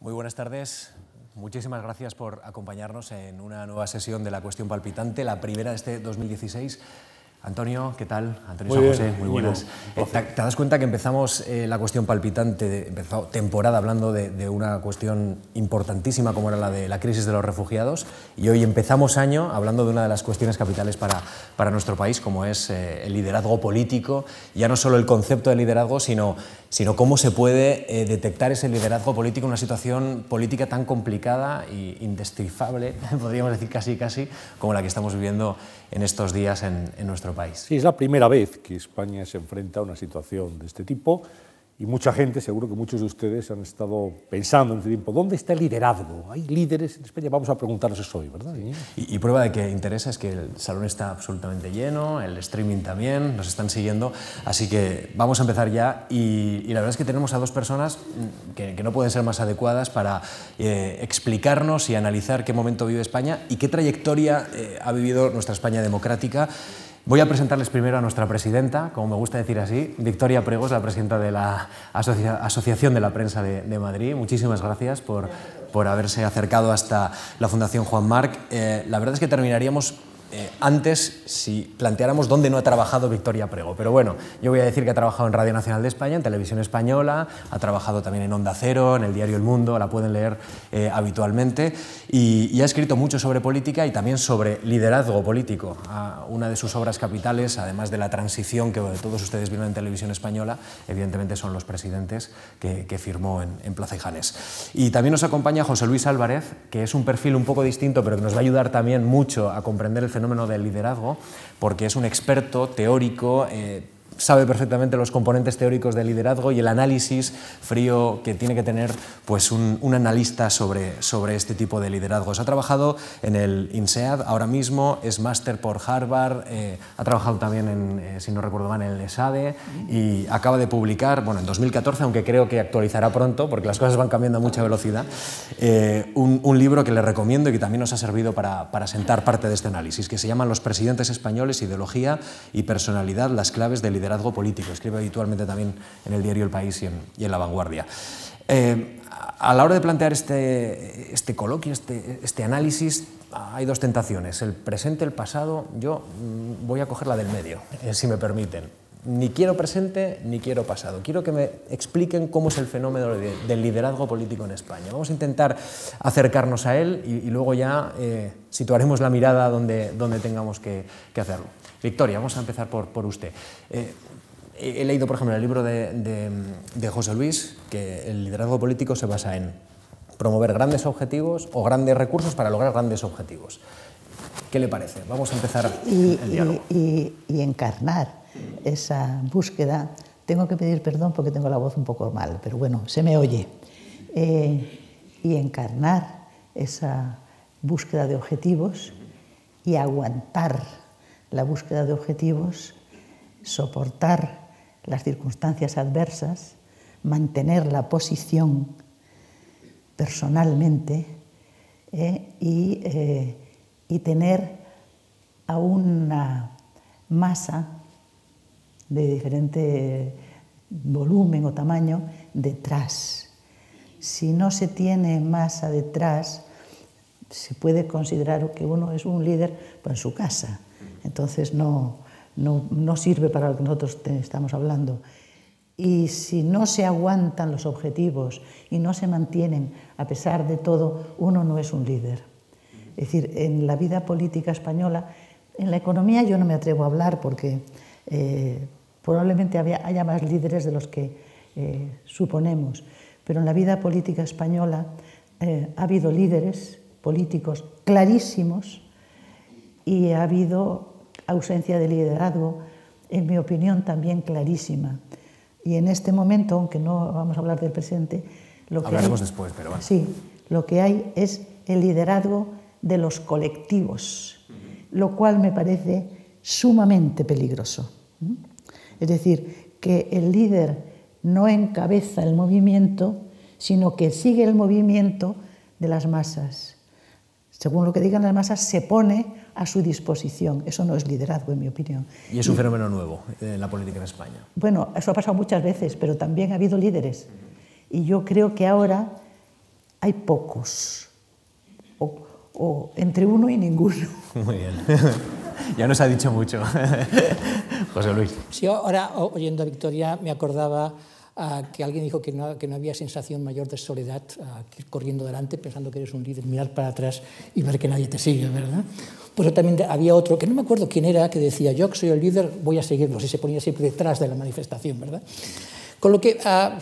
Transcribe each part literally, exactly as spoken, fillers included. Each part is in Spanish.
Muy buenas tardes. Muchísimas gracias por acompañarnos en una nueva sesión de La Cuestión Palpitante, la primera de este dos mil dieciséis. Antonio, ¿qué tal? Antonio San José, muy buenas. Eh, ¿te, ¿Te das cuenta que empezamos eh, La Cuestión Palpitante, de, empezó temporada hablando de, de una cuestión importantísima como era la de la crisis de los refugiados, y hoy empezamos año hablando de una de las cuestiones capitales para, para nuestro país, como es eh, el liderazgo político, ya no solo el concepto de liderazgo, sino, sino cómo se puede eh, detectar ese liderazgo político en una situación política tan complicada e indescifrable, podríamos decir casi casi, como la que estamos viviendo en estos días en, en nuestro país. Sí, es la primera vez que España se enfrenta a una situación de este tipo y mucha gente, seguro que muchos de ustedes han estado pensando en este tiempo, ¿dónde está el liderazgo? ¿Hay líderes en España? Vamos a preguntarnos eso hoy, ¿verdad? Y, y prueba de que interesa es que el salón está absolutamente lleno, el streaming también, nos están siguiendo, así que vamos a empezar ya y, y la verdad es que tenemos a dos personas que, que no pueden ser más adecuadas para eh, explicarnos y analizar qué momento vive España y qué trayectoria eh, ha vivido nuestra España democrática. Voy a presentarles primero a nuestra presidenta, como me gusta decir así, Victoria Pregos, la presidenta de la Asocia Asociación de la Prensa de, de Madrid. Muchísimas gracias por, por haberse acercado hasta la Fundación Juan Marc. Eh, la verdad es que terminaríamos eh, antes si planteáramos dónde no ha trabajado Victoria Prego, pero bueno, yo voy a decir que ha trabajado en Radio Nacional de España, en Televisión Española, ha trabajado también en Onda Cero, en el diario El Mundo, la pueden leer eh, habitualmente, y, y ha escrito mucho sobre política y también sobre liderazgo político. Ah, una de sus obras capitales, además de La Transición, que todos ustedes vieron en Televisión Española, evidentemente son Los Presidentes, que, que firmó en, en Plaza y Janés. Y también nos acompaña José Luis Álvarez, que es un perfil un poco distinto, pero que nos va a ayudar también mucho a comprender el fenómeno del liderazgo, porque es un experto teórico, eh, sabe perfectamente los componentes teóricos del liderazgo y el análisis frío que tiene que tener pues, un, un analista sobre, sobre este tipo de liderazgos. Ha trabajado en el INSEAD ahora mismo, es máster por Harvard, eh, ha trabajado también, en, eh, si no recuerdo mal, en el ESADE y acaba de publicar, bueno, en dos mil catorce, aunque creo que actualizará pronto, porque las cosas van cambiando a mucha velocidad, eh, un, un libro que le recomiendo y que también nos ha servido para, para sentar parte de este análisis, que se llama Los Presidentes Españoles, Ideología y Personalidad, las claves del liderazgo liderazgo político. Escribe habitualmente también en el diario El País y en, y en La Vanguardia. Eh, a la hora de plantear este, este coloquio, este, este análisis, hay dos tentaciones, el presente, el pasado. Yo mmm, voy a coger la del medio, eh, si me permiten. Ni quiero presente ni quiero pasado. Quiero que me expliquen cómo es el fenómeno de, del liderazgo político en España. Vamos a intentar acercarnos a él y, y luego ya eh, situaremos la mirada donde, donde tengamos que, que hacerlo. Victoria, vamos a empezar por, por usted. Eh, he, he leído, por ejemplo, el libro de, de, de José Luis, que el liderazgo político se basa en promover grandes objetivos o grandes recursos para lograr grandes objetivos. ¿Qué le parece? Vamos a empezar y, el diálogo. Y, y, y encarnar esa búsqueda. Tengo que pedir perdón porque tengo la voz un poco mal, pero bueno, se me oye. Eh, y encarnar esa búsqueda de objetivos y aguantar la búsqueda de objetivos, soportar las circunstancias adversas, mantener la posición personalmente eh, y, eh, y tener a una masa de diferente volumen o tamaño detrás. Si no se tiene masa detrás, se puede considerar que uno es un líder pues, en su casa. Entonces no, no, no sirve para lo que nosotros te estamos hablando. Y si no se aguantan los objetivos y no se mantienen a pesar de todo, uno no es un líder. Es decir, en la vida política española, en la economía yo no me atrevo a hablar porque eh, probablemente había, haya más líderes de los que eh, suponemos, pero en la vida política española eh, ha habido líderes políticos clarísimos y ha habido ausencia de liderazgo, en mi opinión, también clarísima. Y en este momento, aunque no vamos a hablar del presente, lo que hablaremos hay, después, pero bueno. Sí, lo que hay es el liderazgo de los colectivos, lo cual me parece sumamente peligroso. Es decir, que el líder no encabeza el movimiento, sino que sigue el movimiento de las masas. Según lo que digan las masas, se pone a su disposición. Eso no es liderazgo, en mi opinión. Y es un y, fenómeno nuevo en la política en España. Bueno, eso ha pasado muchas veces, pero también ha habido líderes. Y yo creo que ahora hay pocos, o, o entre uno y ninguno. Muy bien. Ya nos ha dicho mucho. José Luis. Sí, ahora oyendo a Victoria me acordaba uh, que alguien dijo que no, que no había sensación mayor de soledad uh, que ir corriendo delante pensando que eres un líder, mirar para atrás y ver que nadie te sigue, ¿verdad? Pero también había otro, que no me acuerdo quién era, que decía, yo que soy el líder, voy a seguirlos, y se ponía siempre detrás de la manifestación, ¿verdad? Con lo que, uh,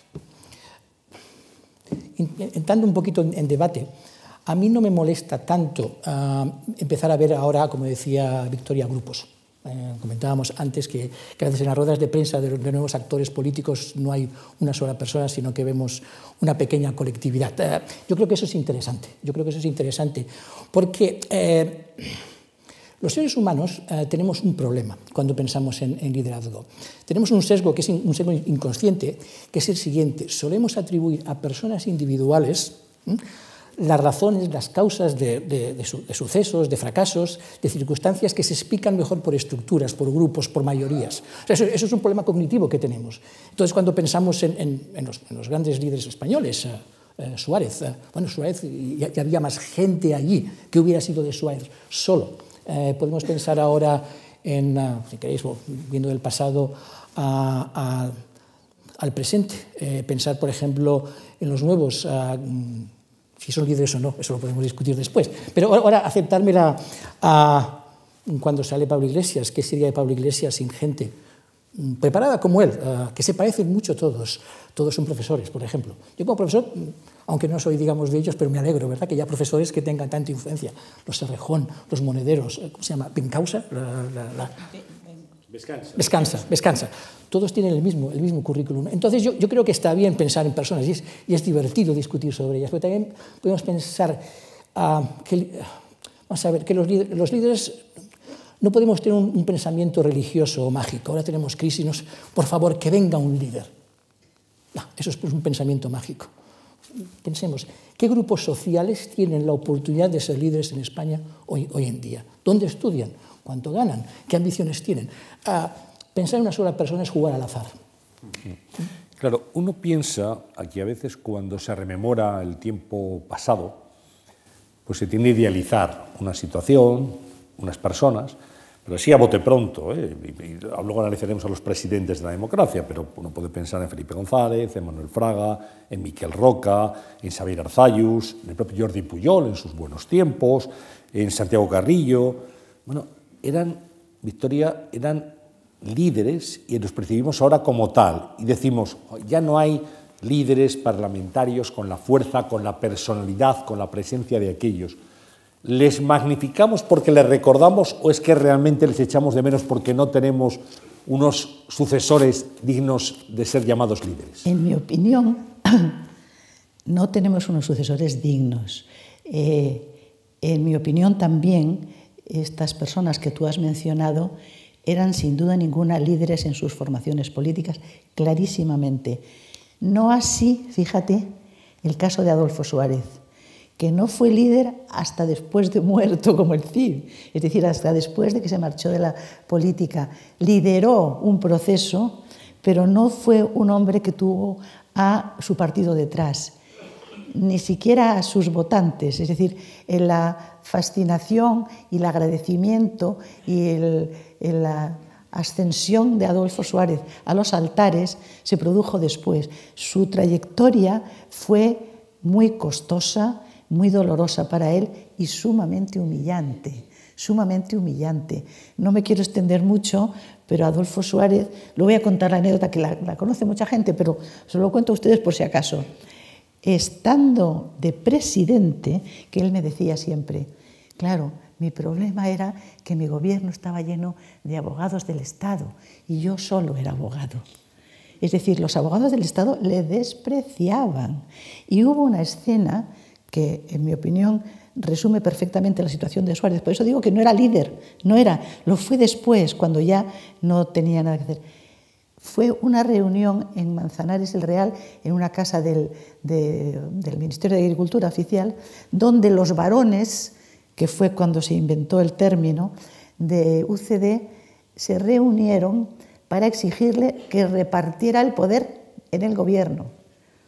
entrando un poquito en, en debate, a mí no me molesta tanto uh, empezar a ver ahora, como decía Victoria, grupos. Eh, comentábamos antes que, que a veces en las ruedas de prensa de, de nuevos actores políticos no hay una sola persona, sino que vemos una pequeña colectividad. Eh, yo creo que eso es interesante, yo creo que eso es interesante, porque eh, los seres humanos eh, tenemos un problema cuando pensamos en, en liderazgo. Tenemos un sesgo que es un sesgo inconsciente, que es el siguiente: solemos atribuir a personas individuales ¿eh? las razones, las causas de, de, de, su, de sucesos, de fracasos, de circunstancias que se explican mejor por estructuras, por grupos, por mayorías. O sea, eso, eso es un problema cognitivo que tenemos. Entonces, cuando pensamos en, en, en, los, en los grandes líderes españoles, eh, eh, Suárez, eh, bueno, Suárez, ya, ya había más gente allí que hubiera sido de Suárez solo. Eh, podemos pensar ahora en, uh, si queréis, viendo del pasado a, a, al presente. Eh, pensar, por ejemplo, en los nuevos... Uh, si son líderes o no, eso lo podemos discutir después. Pero ahora aceptármela a, cuando sale Pablo Iglesias, ¿qué sería de Pablo Iglesias sin gente preparada como él, uh, que se parecen mucho todos? Todos son profesores, por ejemplo. Yo como profesor, aunque no soy, digamos, de ellos, pero me alegro, ¿verdad?, que haya profesores que tengan tanta influencia. Los Serrejón, los Monederos, ¿cómo se llama? Bencausa, la, la, la... Descansa. Descansa, descansa. Todos tienen el mismo, el mismo currículum. Entonces yo, yo creo que está bien pensar en personas y es, y es divertido discutir sobre ellas, pero también podemos pensar uh, que, vamos a ver, que los, los líderes no podemos tener un, un pensamiento religioso o mágico. Ahora tenemos crisis, nos, por favor, que venga un líder. No, eso es pues un pensamiento mágico. Pensemos, ¿qué grupos sociales tienen la oportunidad de ser líderes en España hoy, hoy en día? ¿Dónde estudian? ¿Cuánto ganan? ¿Qué ambiciones tienen? Uh, pensar en una sola persona es jugar al azar. Claro, uno piensa aquí a veces cuando se rememora el tiempo pasado, pues se tiende a idealizar una situación, unas personas, pero así a bote pronto, ¿eh? y, y luego analizaremos a los presidentes de la democracia, pero uno puede pensar en Felipe González, en Manuel Fraga, en Miquel Roca, en Xavier Arzallus, en el propio Jordi Pujol en sus buenos tiempos, en Santiago Carrillo. Bueno, eran, Victoria, eran líderes y los percibimos ahora como tal. Y decimos, ya no hay líderes parlamentarios con la fuerza, con la personalidad, con la presencia de aquellos. ¿Les magnificamos porque les recordamos o es que realmente les echamos de menos porque no tenemos unos sucesores dignos de ser llamados líderes? En mi opinión, no tenemos unos sucesores dignos. Eh, en mi opinión también, estas personas que tú has mencionado eran sin duda ninguna líderes en sus formaciones políticas, clarísimamente. No así, fíjate, el caso de Adolfo Suárez, que no fue líder hasta después de muerto como el Cid, es decir, hasta después de que se marchó de la política. Lideró un proceso, pero no fue un hombre que tuvo a su partido detrás, ni siquiera a sus votantes, es decir, en la fascinación y el agradecimiento y el, en la ascensión de Adolfo Suárez a los altares se produjo después. Su trayectoria fue muy costosa, muy dolorosa para él y sumamente humillante, sumamente humillante. No me quiero extender mucho, pero Adolfo Suárez, lo voy a contar la anécdota que la, la conoce mucha gente, pero se lo cuento a ustedes por si acaso. Estando de presidente, que él me decía siempre, claro, mi problema era que mi gobierno estaba lleno de abogados del Estado y yo solo era abogado. Es decir, los abogados del Estado le despreciaban. Y hubo una escena que, en mi opinión, resume perfectamente la situación de Suárez. Por eso digo que no era líder, no era, lo fue después, cuando ya no tenía nada que hacer. Fue una reunión en Manzanares el Real, en una casa del, de, del Ministerio de Agricultura oficial, donde los varones, que fue cuando se inventó el término, de U C D, se reunieron para exigirle que repartiera el poder en el gobierno.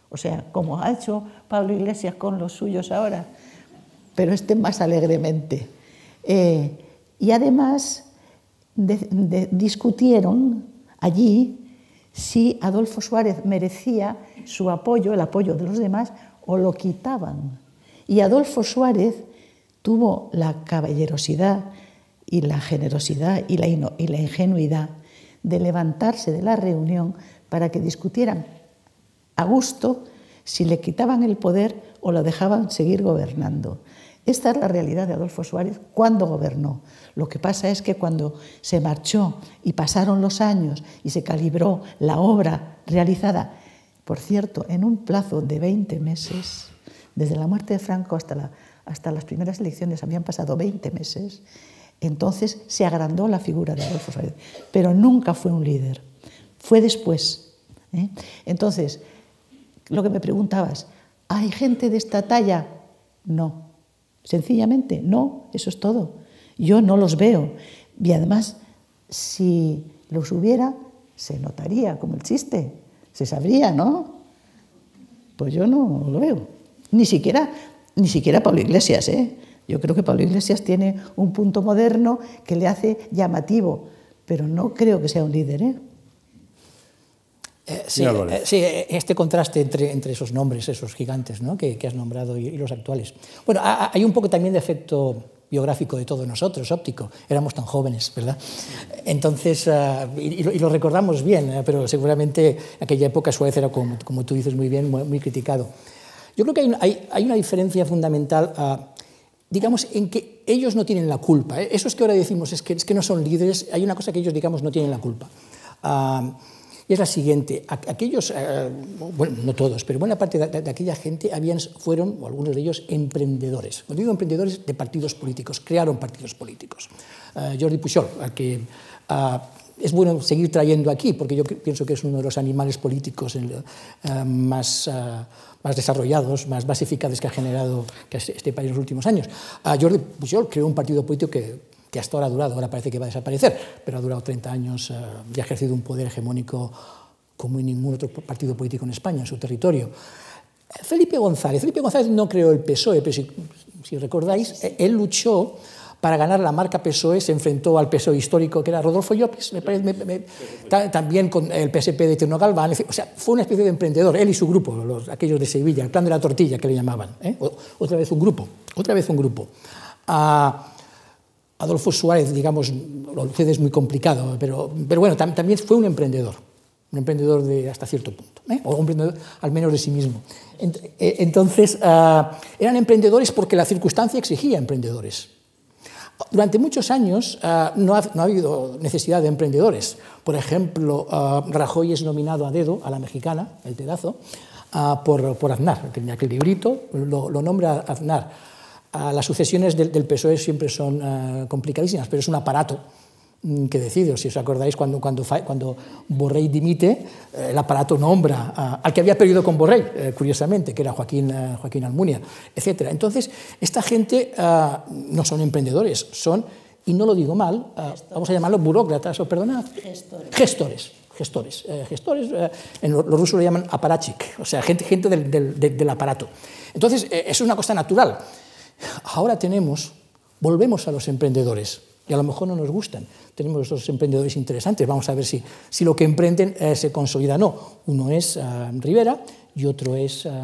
O sea, como ha hecho Pablo Iglesias con los suyos ahora, pero este más alegremente. Eh, y además de, de, discutieron allí si Adolfo Suárez merecía su apoyo, el apoyo de los demás, o lo quitaban. Y Adolfo Suárez tuvo la caballerosidad y la generosidad y la, y la ingenuidad de levantarse de la reunión para que discutieran a gusto si le quitaban el poder o lo dejaban seguir gobernando. Esta es la realidad de Adolfo Suárez cuando gobernó. Lo que pasa es que cuando se marchó y pasaron los años y se calibró la obra realizada, por cierto, en un plazo de veinte meses, desde la muerte de Franco hasta, la, hasta las primeras elecciones habían pasado veinte meses, entonces se agrandó la figura de Adolfo Suárez, pero nunca fue un líder, fue después. ¿eh? Entonces, lo que me preguntabas, ¿hay gente de esta talla? No. Sencillamente, no, eso es todo. Yo no los veo. Y además, si los hubiera, se notaría, como el chiste. Se sabría, ¿no? Pues yo no lo veo. Ni siquiera, ni siquiera Pablo Iglesias, ¿eh? Yo creo que Pablo Iglesias tiene un punto moderno que le hace llamativo, pero no creo que sea un líder, ¿eh? Eh, sí, eh, sí, este contraste entre, entre esos nombres, esos gigantes, ¿no? que, que has nombrado y, y los actuales. Bueno, a, hay un poco también de efecto biográfico de todos nosotros, óptico. Éramos tan jóvenes, ¿verdad? Entonces, uh, y, y lo recordamos bien, ¿eh? Pero seguramente en aquella época Suárez era, como, como tú dices muy bien, muy, muy criticado. Yo creo que hay, hay, hay una diferencia fundamental, uh, digamos, en que ellos no tienen la culpa. ¿eh? Eso es que ahora decimos, es que, es que no son líderes, hay una cosa que ellos, digamos, no tienen la culpa. Uh, Y es la siguiente, aquellos, eh, bueno, no todos, pero buena parte de, de, de aquella gente habían, fueron, o algunos de ellos, emprendedores. Cuando digo emprendedores, de partidos políticos, crearon partidos políticos. Uh, Jordi Pujol, al que uh, es bueno seguir trayendo aquí, porque yo pienso que es uno de los animales políticos en, uh, más, uh, más desarrollados, más, más eficaces que ha generado este país en los últimos años. Uh, Jordi Pujol creó un partido político que que hasta ahora ha durado, ahora parece que va a desaparecer, pero ha durado treinta años uh, y ha ejercido un poder hegemónico como en ningún otro partido político en España, en su territorio. Felipe González. Felipe González no creó el P S O E, pero si, si recordáis, él luchó para ganar la marca P S O E, se enfrentó al P S O E histórico, que era Rodolfo Llopis, me parece, me, me, ta, también con el P S P de Tierno Galván, o sea, fue una especie de emprendedor, él y su grupo, los, aquellos de Sevilla, el clan de la tortilla, que le llamaban. ¿eh? Otra vez un grupo, otra vez un grupo. Uh, Adolfo Suárez, digamos, lo es muy complicado, pero, pero bueno, tam, también fue un emprendedor, un emprendedor de hasta cierto punto, ¿eh? o un emprendedor al menos de sí mismo. Entonces, uh, eran emprendedores porque la circunstancia exigía emprendedores. Durante muchos años uh, no, ha, no ha habido necesidad de emprendedores. Por ejemplo, uh, Rajoy es nominado a dedo, a la mexicana, el dedazo, uh, por, por Aznar, que tenía aquel librito, lo, lo nombra Aznar. Uh, las sucesiones del, del P S O E siempre son uh, complicadísimas, pero es un aparato mm, que decide. Si os acordáis, cuando, cuando, cuando Borrell dimite, eh, el aparato nombra uh, al que había perdido con Borrell, eh, curiosamente, que era Joaquín, uh, Joaquín Almunia, etcétera. Entonces, esta gente uh, no son emprendedores, son, y no lo digo mal, uh, vamos a llamarlos burócratas, o perdona, gestores. Gestores. Gestores, eh, gestores eh, en los rusos lo llaman aparatchik, o sea, gente, gente del, del, del aparato. Entonces, eh, eso es una cosa natural. Ahora tenemos, volvemos a los emprendedores, y a lo mejor no nos gustan. Tenemos esos emprendedores interesantes, vamos a ver si, si lo que emprenden eh, se consolida o no. Uno es uh, Rivera y otro es, uh,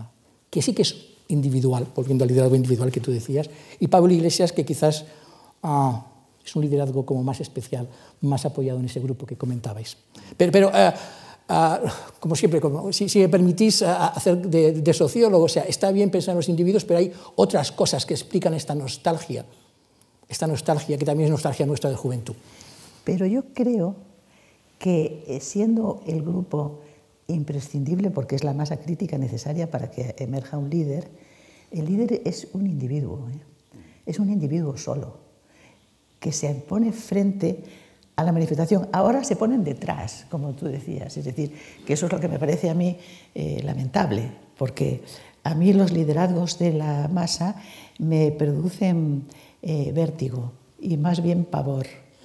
que sí que es individual, volviendo al liderazgo individual que tú decías, y Pablo Iglesias, que quizás uh, es un liderazgo como más especial, más apoyado en ese grupo que comentabais. Pero, pero uh, Uh, como siempre, como, si, si me permitís uh, hacer de, de sociólogo, o sea, está bien pensar en los individuos, pero hay otras cosas que explican esta nostalgia, esta nostalgia que también es nostalgia nuestra de juventud. Pero yo creo que siendo el grupo imprescindible, porque es la masa crítica necesaria para que emerja un líder, el líder es un individuo, ¿eh? es un individuo solo, que se pone frente a la manifestación. Ahora se ponen detrás, como tú decías, es decir, que eso es lo que me parece a mí eh, lamentable, porque a mí los liderazgos de la masa me producen eh, vértigo y más bien pavor.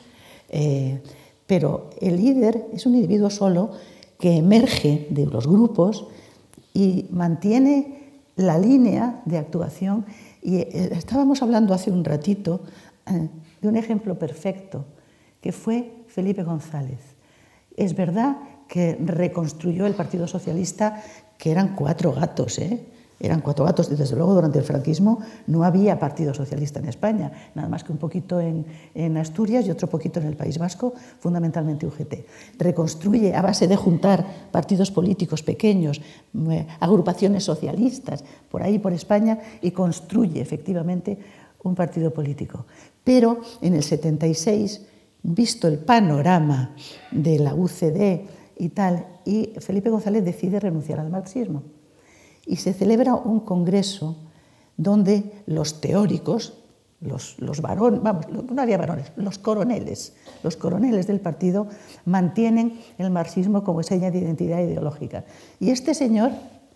Eh, pero el líder es un individuo solo que emerge de los grupos y mantiene la línea de actuación. Y estábamos hablando hace un ratito de un ejemplo perfecto, que fue Felipe González. Es verdad que reconstruyó el Partido Socialista, que eran cuatro gatos, ¿eh? Eran cuatro gatos, y desde luego durante el franquismo no había Partido Socialista en España, nada más que un poquito en, en Asturias y otro poquito en el País Vasco, fundamentalmente U G T. Reconstruye a base de juntar partidos políticos pequeños, agrupaciones socialistas, por ahí por España, y construye efectivamente un partido político. Pero en el setenta y seis, visto el panorama de la U C D y tal, y Felipe González decide renunciar al marxismo. Y se celebra un congreso donde los teóricos, los, los varones, vamos, no había varones, los coroneles, los coroneles del partido mantienen el marxismo como seña de identidad ideológica. Y este señor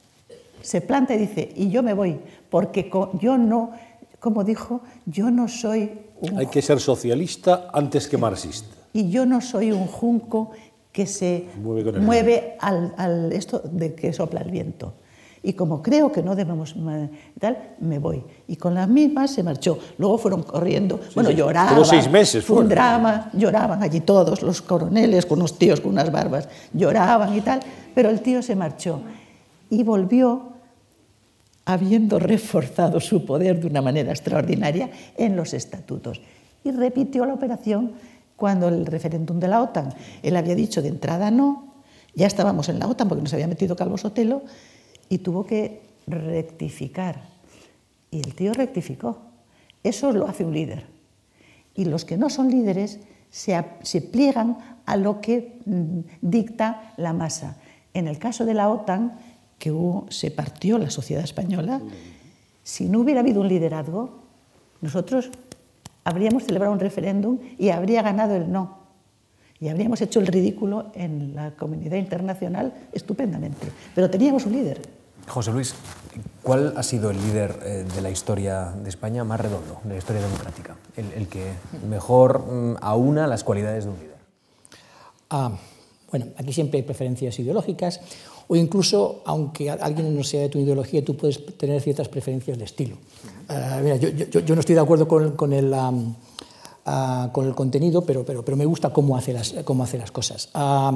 se planta y dice, y yo me voy, porque yo no, como dijo, yo no soy un... Hay que ser socialista antes que marxista. Y yo no soy un junco que se mueve, mueve al, al esto de que sopla el viento. Y como creo que no debemos tal, me voy. Y con las mismas se marchó. Luego fueron corriendo, sí, bueno, sí, lloraban. Como seis meses. Fue un drama, lloraban allí todos, los coroneles con unos tíos con unas barbas, lloraban y tal, pero el tío se marchó. Y volvió, habiendo reforzado su poder de una manera extraordinaria en los estatutos. Y repitió la operación cuando el referéndum de la OTAN. Él había dicho de entrada no, ya estábamos en la OTAN porque nos había metido Calvo Sotelo, y tuvo que rectificar. Y el tío rectificó. Eso lo hace un líder. Y los que no son líderes se, se pliegan a lo que mm, dicta la masa. En el caso de la OTAN, que hubo, se partió la sociedad española, si no hubiera habido un liderazgo, nosotros habríamos celebrado un referéndum y habría ganado el no. Y habríamos hecho el ridículo en la comunidad internacional estupendamente. Pero teníamos un líder. José Luis, ¿cuál ha sido el líder eh, de la historia de España más redondo, de la historia democrática? El, el que mejor mm, aúna las cualidades de un líder. Ah, bueno, aquí siempre hay preferencias ideológicas, o incluso, aunque alguien no sea de tu ideología, tú puedes tener ciertas preferencias de estilo. Uh, mira, yo, yo, yo no estoy de acuerdo con, con el... Um, Uh, con el contenido, pero, pero, pero me gusta cómo hace las, cómo hace las cosas. Uh,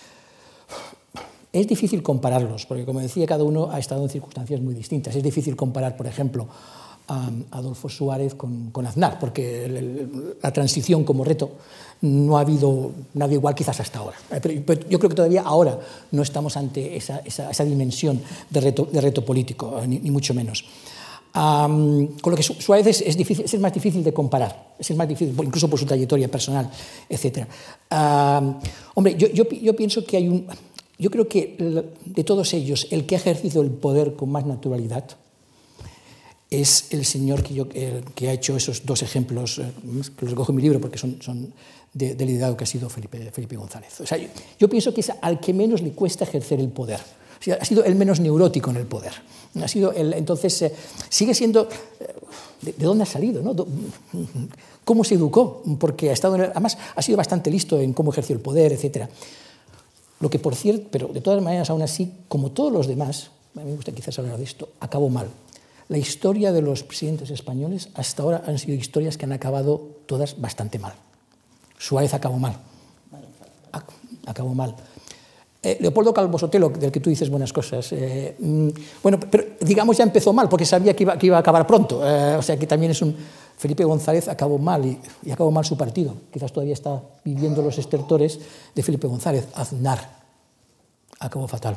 es difícil compararlos, porque como decía, cada uno ha estado en circunstancias muy distintas. Es difícil comparar, por ejemplo, a Adolfo Suárez con, con Aznar, porque el, el, la transición como reto no ha habido nadie igual quizás hasta ahora. Pero, pero yo creo que todavía ahora no estamos ante esa, esa, esa dimensión de reto, de reto político, ni, ni mucho menos. Um, con lo que Suárez es, es, difícil, es el más difícil de comparar, es el más difícil, incluso por su trayectoria personal, etcétera. Um, hombre, yo, yo, yo pienso que hay un... Yo creo que de todos ellos, el que ha ejercido el poder con más naturalidad es el señor que, yo, el, que ha hecho esos dos ejemplos, eh, que los cojo en mi libro porque son, son de, de liderazgo, que ha sido Felipe, Felipe González. O sea, yo, yo pienso que es al que menos le cuesta ejercer el poder. O sea, ha sido el menos neurótico en el poder. Ha sido el, entonces, eh, sigue siendo... Eh, de, ¿De dónde ha salido? ¿No? ¿Cómo se educó? Porque ha estado en el, además ha sido bastante listo en cómo ejerció el poder, etcétera. Lo que, por cierto, pero de todas maneras, aún así, como todos los demás, a mí me gusta quizás hablar de esto, acabó mal. La historia de los presidentes españoles hasta ahora han sido historias que han acabado todas bastante mal. Suárez acabó mal. Acabó mal. Eh, Leopoldo Calvo Sotelo, del que tú dices buenas cosas, eh, mm, bueno, pero digamos ya empezó mal, porque sabía que iba, que iba a acabar pronto. Eh, o sea que también es un... Felipe González acabó mal y, y acabó mal su partido. Quizás todavía está viviendo los estertores de Felipe González. Aznar acabó fatal.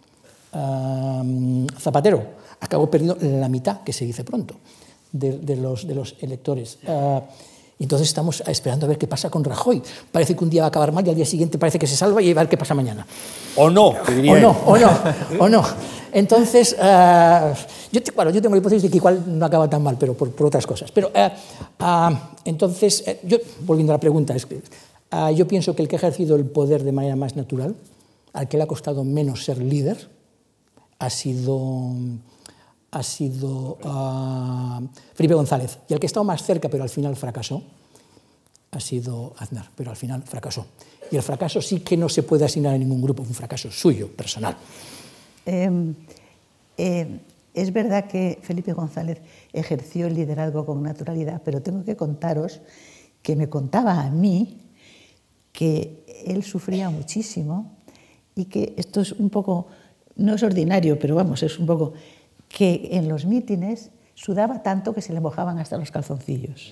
Um, Zapatero acabó perdiendo la mitad, que se dice pronto, de, de, los, de los electores. Uh, entonces estamos esperando a ver qué pasa con Rajoy. Parece que un día va a acabar mal y al día siguiente parece que se salva y a ver qué pasa mañana. O no, te diría. O no, o no, o no. Entonces, uh, yo, te, bueno, yo tengo la hipótesis de que igual no acaba tan mal, pero por, por otras cosas. Pero, uh, uh, entonces, uh, yo, volviendo a la pregunta, es que, uh, yo pienso que el que ha ejercido el poder de manera más natural, al que le ha costado menos ser líder, ha sido, ha sido uh, Felipe González. Y el que ha estado más cerca, pero al final fracasó, ha sido Aznar, pero al final fracasó. Y el fracaso sí que no se puede asignar a ningún grupo, es un fracaso suyo, personal. Eh, Eh, es verdad que Felipe González ejerció el liderazgo con naturalidad, pero tengo que contaros que me contaba a mí que él sufría muchísimo y que esto es un poco, no es ordinario, pero vamos, es un poco, que en los mítines sudaba tanto que se le mojaban hasta los calzoncillos.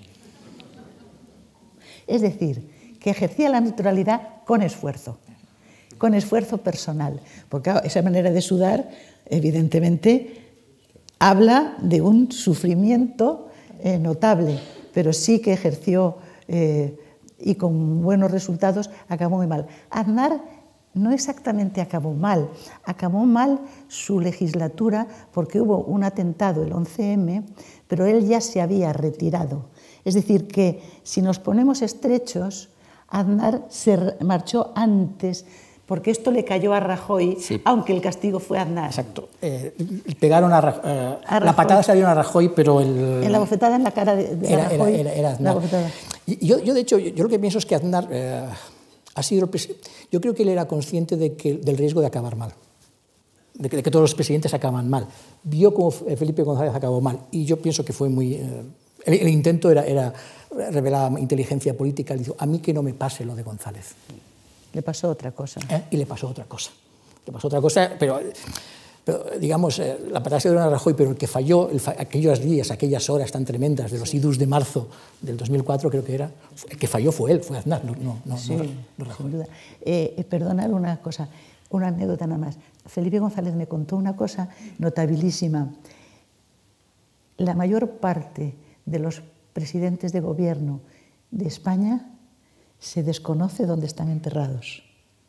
Es decir, que ejercía la naturalidad con esfuerzo, con esfuerzo personal, porque claro, esa manera de sudar, evidentemente, habla de un sufrimiento eh, notable, pero sí que ejerció eh, y con buenos resultados, acabó muy mal. Aznar no exactamente acabó mal, acabó mal su legislatura porque hubo un atentado el once eme, pero él ya se había retirado. Es decir, que si nos ponemos estrechos, Aznar se marchó antes, porque esto le cayó a Rajoy, sí, aunque el castigo fue a Aznar. Exacto. Eh, pegaron a, Rajoy, eh, a la patada se la dieron a Rajoy, pero el... En la bofetada en la cara de, de era, Rajoy. Era, era, era Aznar. Y yo, yo, de hecho, yo, yo lo que pienso es que Aznar eh, ha sido el presidente... Yo creo que él era consciente de que, del riesgo de acabar mal, de que, de que todos los presidentes acaban mal. Vio cómo Felipe González acabó mal, y yo pienso que fue muy... Eh, el, el intento era, era revelar inteligencia política. Le dijo, a mí que no me pase lo de González. Le pasó otra cosa. ¿Eh? Y le pasó otra cosa. Le pasó otra cosa, pero, pero digamos, eh, la patada se dio a Rajoy, pero el que falló, el fa aquellos días, aquellas horas tan tremendas de los idus de marzo del dos mil cuatro, creo que era, el que falló fue él, fue Aznar, no, no, no, sí, no, no Rajoy. Sin duda. Eh, eh, perdonad una cosa, una anécdota nada más. Felipe González me contó una cosa notabilísima. La mayor parte de los presidentes de gobierno de España se desconoce dónde están enterrados.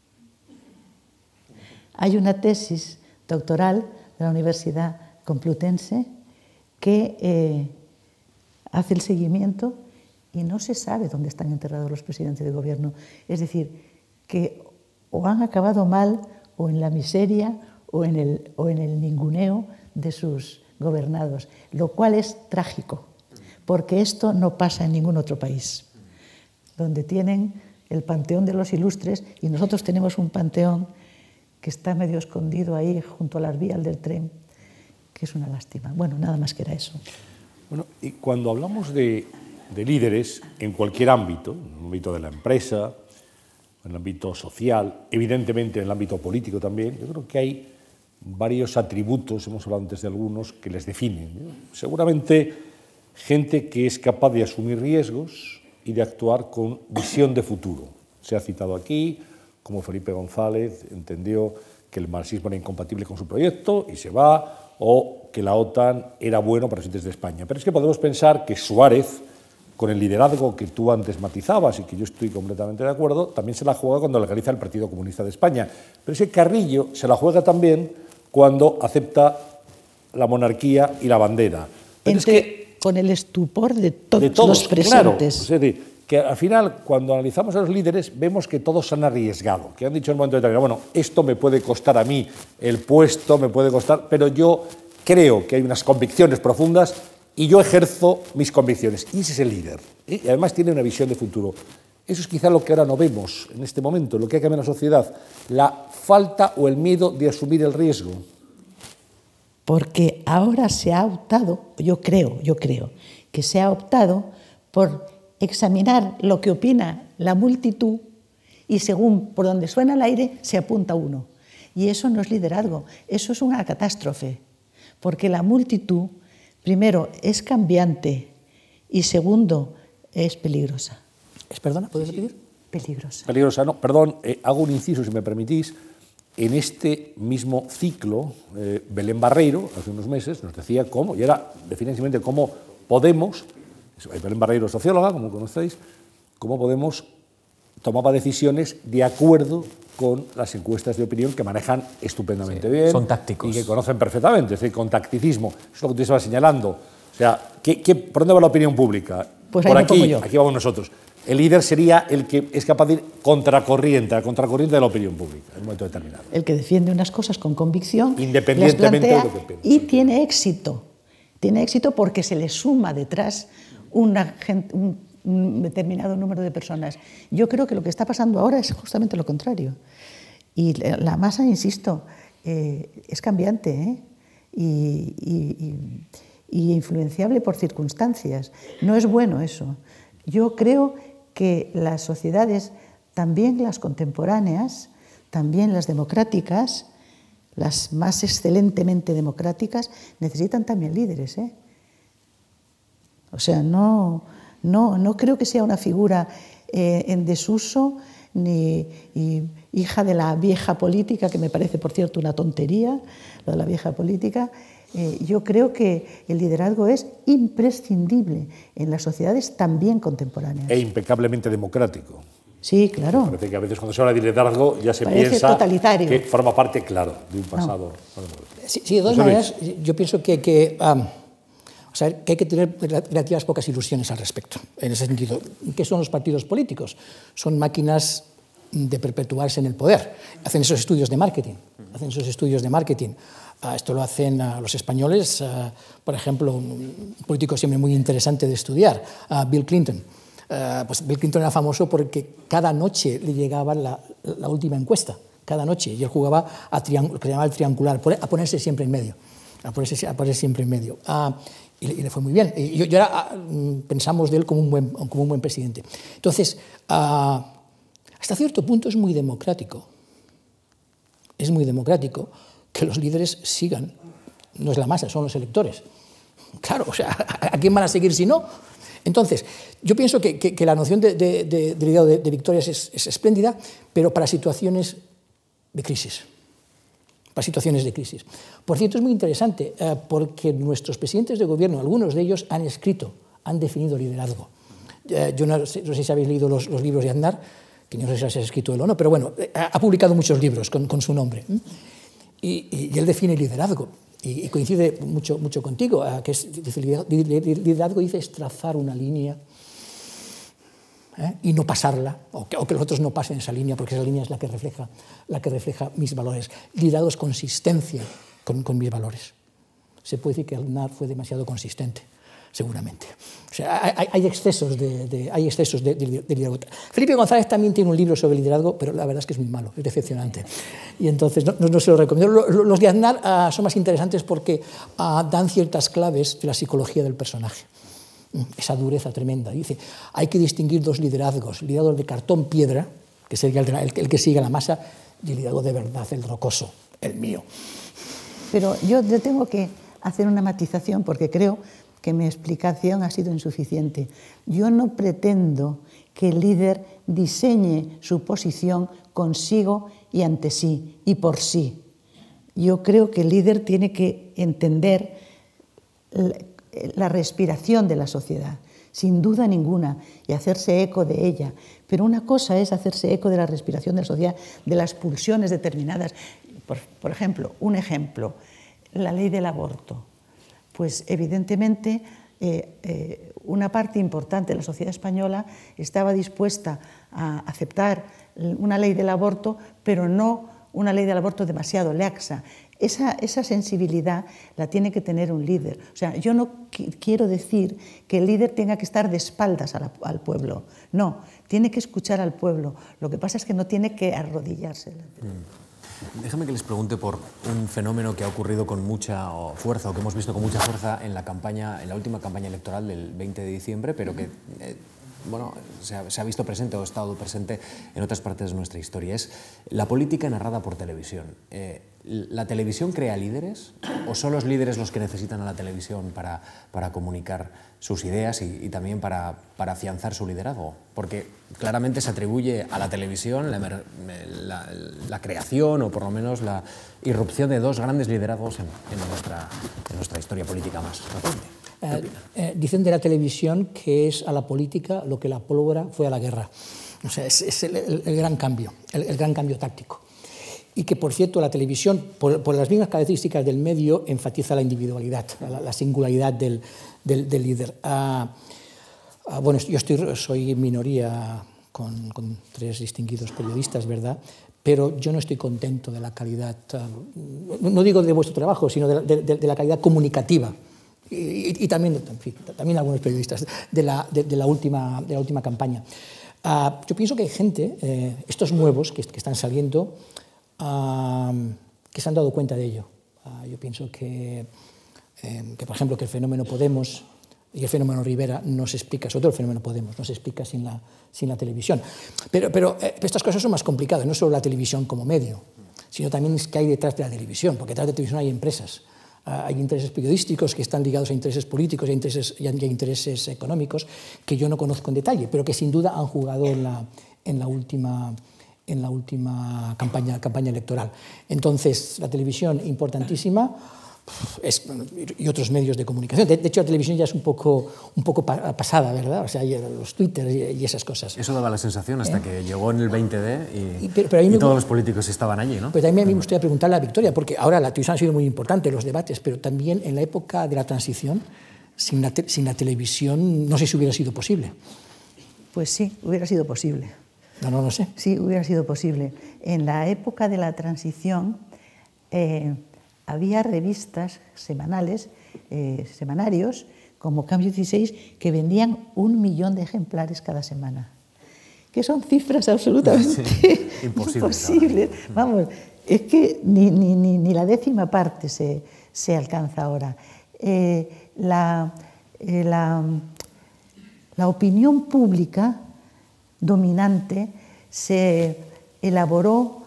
Hay una tesis doctoral de la Universidad Complutense que eh, hace el seguimiento y no se sabe dónde están enterrados los presidentes de gobierno. Es decir, que o han acabado mal o en la miseria o en el, o en el ninguneo de sus gobernados, lo cual es trágico, porque esto no pasa en ningún otro país, donde tienen el panteón de los ilustres y nosotros tenemos un panteón que está medio escondido ahí junto a las vías del tren, que es una lástima. Bueno, nada más que era eso. Bueno, y cuando hablamos de, de líderes en cualquier ámbito, en el ámbito de la empresa, en el ámbito social, evidentemente en el ámbito político también, yo creo que hay varios atributos, hemos hablado antes de algunos, que les definen, ¿no? Seguramente gente que es capaz de asumir riesgos y de actuar con visión de futuro. Se ha citado aquí como Felipe González entendió que el marxismo era incompatible con su proyecto y se va, o que la OTAN era bueno para los intereses de España. Pero es que podemos pensar que Suárez, con el liderazgo que tú antes matizabas y que yo estoy completamente de acuerdo, también se la juega cuando legaliza el Partido Comunista de España. Pero es que Carrillo se la juega también cuando acepta la monarquía y la bandera. Pero Entre, es que, con el estupor de, to de todos los presentes. Claro, es decir, que al final, cuando analizamos a los líderes, vemos que todos han arriesgado, que han dicho en un momento determinado, bueno, esto me puede costar a mí, el puesto me puede costar, pero yo creo que hay unas convicciones profundas y yo ejerzo mis convicciones. Y ese es el líder. ¿eh? Y además tiene una visión de futuro. Eso es quizá lo que ahora no vemos en este momento, lo que hay que cambiar en la sociedad, la falta o el miedo de asumir el riesgo. Porque ahora se ha optado, yo creo, yo creo, que se ha optado por examinar lo que opina la multitud y según por donde suena el aire se apunta uno. Y eso no es liderazgo, eso es una catástrofe, porque la multitud, primero, es cambiante y segundo, es peligrosa. ¿Es, perdona, puedes repetir? Peligrosa. Peligrosa, no, perdón, eh, hago un inciso, si me permitís. En este mismo ciclo, eh, Belén Barreiro, hace unos meses, nos decía cómo, y era definitivamente cómo Podemos, Belén Barreiro, socióloga, como conocéis, cómo Podemos tomaba decisiones de acuerdo con las encuestas de opinión que manejan estupendamente sí, bien. Son tácticos. Y que conocen perfectamente, es decir, con tacticismo. Eso es lo que tú estabas señalando. O sea, ¿qué, qué, ¿por dónde va la opinión pública? Pues por ahí aquí, yo. aquí vamos nosotros. El líder sería el que es capaz de ir contracorriente, a contracorriente de la opinión pública en un momento determinado. El que defiende unas cosas con convicción, independientemente las plantea de lo que piense. Y tiene éxito. Tiene éxito porque se le suma detrás una gente, un, un determinado número de personas. Yo creo que lo que está pasando ahora es justamente lo contrario. Y la masa, insisto, eh, es cambiante, ¿eh? y, y, y influenciable por circunstancias. No es bueno eso. Yo creo que las sociedades, también las contemporáneas, también las democráticas, las más excelentemente democráticas, necesitan también líderes, ¿eh? O sea, no, no, no creo que sea una figura eh, en desuso, ni y, hija de la vieja política, que me parece, por cierto, una tontería, lo de la vieja política. Eh, yo creo que el liderazgo es imprescindible en las sociedades también contemporáneas. E impecablemente democrático. Sí, claro. Parece que a veces cuando se habla de liderazgo ya se Parece piensa totalitario. que forma parte, claro, de un pasado. No. Sí, sí, de todas maneras, yo pienso que, que, um, o sea, que hay que tener relativas pocas ilusiones al respecto, en ese sentido. ¿Qué son los partidos políticos? Son máquinas de perpetuarse en el poder. Hacen esos estudios de marketing. Hacen esos estudios de marketing. Uh, esto lo hacen uh, los españoles, uh, por ejemplo, un político siempre muy interesante de estudiar, uh, Bill Clinton. Uh, pues Bill Clinton era famoso porque cada noche le llegaba la, la última encuesta, cada noche, y él jugaba a lo que llamaba el triangular, a ponerse siempre en medio, a ponerse, a ponerse siempre en medio. Uh, y, le, y le fue muy bien. Y yo, yo era, uh, pensamos de él como un buen, como un buen presidente. Entonces, uh, hasta cierto punto es muy democrático, es muy democrático que los líderes sigan, no es la masa, son los electores. Claro, o sea, ¿a quién van a seguir si no? Entonces, yo pienso que, que, que la noción de, de, de, de liderazgo de, de victorias es, es espléndida, pero para situaciones de crisis. Para situaciones de crisis. Por cierto, es muy interesante, eh, porque nuestros presidentes de gobierno, algunos de ellos han escrito, han definido liderazgo. Eh, yo no sé, no sé si habéis leído los, los libros de Aznar, que no sé si has escrito él o no, pero bueno, eh, ha publicado muchos libros con, con su nombre. Y, y él define liderazgo. Y, y coincide mucho, mucho contigo, uh, que es, dice, liderazgo dice es trazar una línea ¿eh? y no pasarla, o que, o que los otros no pasen esa línea, porque esa línea es la que refleja, la que refleja mis valores. Liderazgo es consistencia con, con mis valores. Se puede decir que Aznar fue demasiado consistente, seguramente. O sea, hay, hay excesos, de, de, hay excesos de, de, de liderazgo. Felipe González también tiene un libro sobre liderazgo, pero la verdad es que es muy malo, es decepcionante. Y entonces no, no, no se lo recomiendo. Los de Aznar uh, son más interesantes porque uh, dan ciertas claves de la psicología del personaje. Esa dureza tremenda. Dice, hay que distinguir dos liderazgos. El liderazgo de cartón-piedra, que sería el, de la, el, el que sigue la masa, y el liderazgo de verdad, el rocoso, el mío. Pero yo, yo tengo que hacer una matización porque creo que mi explicación ha sido insuficiente. Yo no pretendo que el líder diseñe su posición consigo y ante sí, y por sí. Yo creo que el líder tiene que entender la, la respiración de la sociedad, sin duda ninguna, y hacerse eco de ella. Pero una cosa es hacerse eco de la respiración de la sociedad, de las pulsiones determinadas. Por, por ejemplo, un ejemplo, la ley del aborto. Pues evidentemente eh, eh, una parte importante de la sociedad española estaba dispuesta a aceptar una ley del aborto, pero no una ley del aborto demasiado laxa. Esa, esa sensibilidad la tiene que tener un líder. O sea, yo no qu quiero decir que el líder tenga que estar de espaldas a la, al pueblo. No, tiene que escuchar al pueblo. Lo que pasa es que no tiene que arrodillarse. Mm. Déjame que les pregunte por un fenómeno que ha ocurrido con mucha fuerza, o que hemos visto con mucha fuerza en la campaña, en la última campaña electoral del veinte de diciembre, pero que eh, bueno, se ha, se ha visto presente o ha estado presente en otras partes de nuestra historia. Es la política narrada por televisión. Eh, ¿La televisión crea líderes o son los líderes los que necesitan a la televisión para, para comunicar sus ideas y, y también para, para afianzar su liderazgo? Porque claramente se atribuye a la televisión la, la, la creación o por lo menos la irrupción de dos grandes liderazgos en, en, nuestra, en nuestra historia política más reciente. Eh, eh, dicen de la televisión que es a la política lo que la pólvora fue a la guerra. O sea, es, es el, el, el gran cambio, el, el gran cambio táctico. Y que, por cierto, la televisión, por, por las mismas características del medio, enfatiza la individualidad, la, la singularidad del, del, del líder. Ah, ah, bueno, yo estoy, soy minoría con, con tres distinguidos periodistas, ¿verdad? Pero yo no estoy contento de la calidad, uh, no, no digo de vuestro trabajo, sino de, de, de la calidad comunicativa. Y, y, y también, en fin, también algunos periodistas de la, de, de la, última, de la última campaña. Uh, yo pienso que hay gente, eh, estos nuevos que, que están saliendo, Uh, que se han dado cuenta de ello. Uh, yo pienso que, eh, que, por ejemplo, que el fenómeno Podemos y el fenómeno Rivera no se explica, sobre todo el fenómeno Podemos, no se explica sin la, sin la televisión. Pero, pero eh, estas cosas son más complicadas, no solo la televisión como medio, sino también es que hay detrás de la televisión, porque detrás de la televisión hay empresas. Uh, hay intereses periodísticos que están ligados a intereses políticos y a intereses, y a intereses económicos que yo no conozco en detalle, pero que sin duda han jugado en la, en la última... en la última campaña, campaña electoral. Entonces, la televisión, importantísima, es, y otros medios de comunicación. De, de hecho, la televisión ya es un poco, un poco pasada, ¿verdad? O sea, los Twitter y, y esas cosas. Eso daba la sensación hasta ¿Eh? que llegó en el veinte D y, y, pero, pero y todos me, los políticos estaban allí, ¿no? Pero también a mí me gustaría preguntarle a Victoria, porque ahora la televisión ha sido muy importante, los debates, pero también en la época de la transición, sin la, te, sin la televisión, no sé si hubiera sido posible. Pues sí, hubiera sido posible. No, no, no sé. Sí, hubiera sido posible. En la época de la transición eh, había revistas semanales, eh, semanarios, como Cambio dieciséis, que vendían un millón de ejemplares cada semana. Que son cifras absolutamente sí, imposible, imposibles. Claro. Vamos, es que ni, ni, ni, ni la décima parte se, se alcanza ahora. Eh, la, eh, la, la opinión pública dominante se elaboró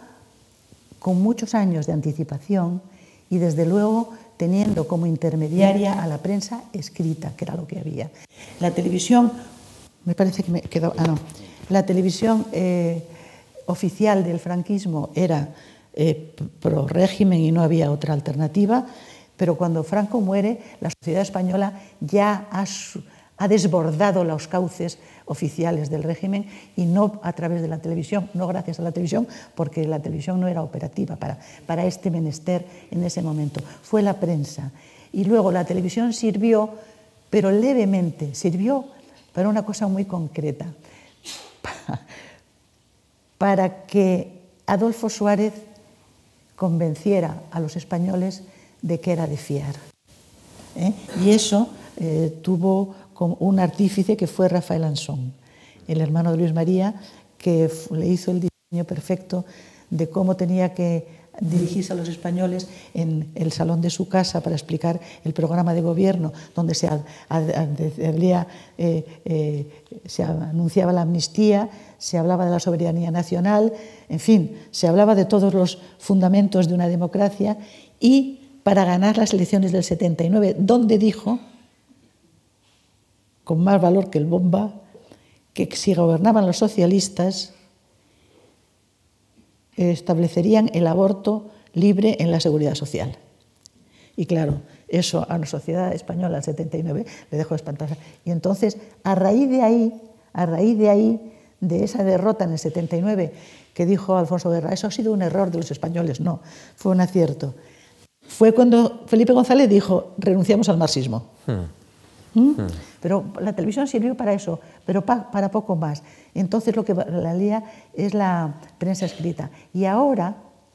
con muchos años de anticipación y desde luego teniendo como intermediaria a la prensa escrita, que era lo que había. La televisión, me parece que me quedó, ah no, la televisión eh, oficial del franquismo era eh, pro régimen y no había otra alternativa, pero cuando Franco muere, la sociedad española ya ha ha desbordado los cauces oficiales del régimen y no a través de la televisión, no gracias a la televisión, porque la televisión no era operativa para, para este menester en ese momento. Fue la prensa. Y luego la televisión sirvió, pero levemente, sirvió para una cosa muy concreta, para que Adolfo Suárez convenciera a los españoles de que era de fiar. ¿Eh? Y eso eh, tuvo un artífice que fue Rafael Ansón, el hermano de Luis María, que le hizo el diseño perfecto de cómo tenía que dirigirse a los españoles en el salón de su casa para explicar el programa de gobierno, donde se, ad, ad, ad, eh, eh, se anunciaba la amnistía, se hablaba de la soberanía nacional, en fin, se hablaba de todos los fundamentos de una democracia, y para ganar las elecciones del setenta y nueve, donde dijo, con más valor que el bomba, que si gobernaban los socialistas establecerían el aborto libre en la seguridad social. Y claro, eso a la sociedad española del setenta y nueve le dejó espantosa. Y entonces, a raíz de ahí, a raíz de ahí, de esa derrota en el setenta y nueve, que dijo Alfonso Guerra, eso ha sido un error de los españoles, no, fue un acierto. Fue cuando Felipe González dijo, renunciamos al marxismo. Hmm. ¿Mm? Pero la televisión sirvió para eso, pero pa, para poco más. Entonces lo que la lía es la prensa escrita. Y ahora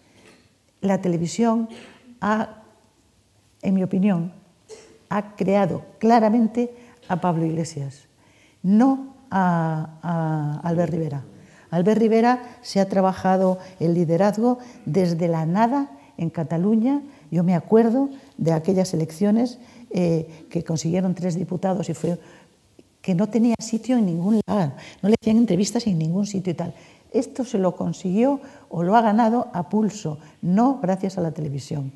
la televisión ha, en mi opinión, ha creado claramente a Pablo Iglesias, no a, a Albert Rivera. Albert Rivera se ha trabajado el liderazgo desde la nada en Cataluña. Yo me acuerdo de aquellas elecciones eh, que consiguieron tres diputados y fue que no tenía sitio en ningún lugar, no le hacían entrevistas en ningún sitio y tal. Esto se lo consiguió o lo ha ganado a pulso, no gracias a la televisión.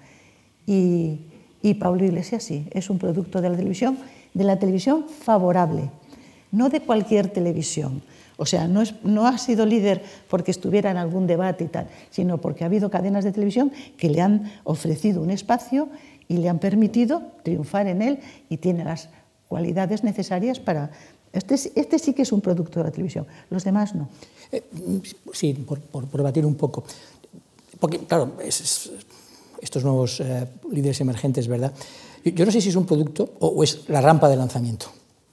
Y, y Pablo Iglesias sí, es un producto de la televisión, de la televisión favorable, no de cualquier televisión. O sea, no, es, no ha sido líder porque estuviera en algún debate y tal, sino porque ha habido cadenas de televisión que le han ofrecido un espacio y le han permitido triunfar en él y tiene las cualidades necesarias para... Este, este sí que es un producto de la televisión, los demás no. Eh, sí, por, por, por debatir un poco. Porque, claro, es, es, estos nuevos eh, líderes emergentes, ¿verdad? Yo, yo no sé si es un producto o, o es la rampa de lanzamiento.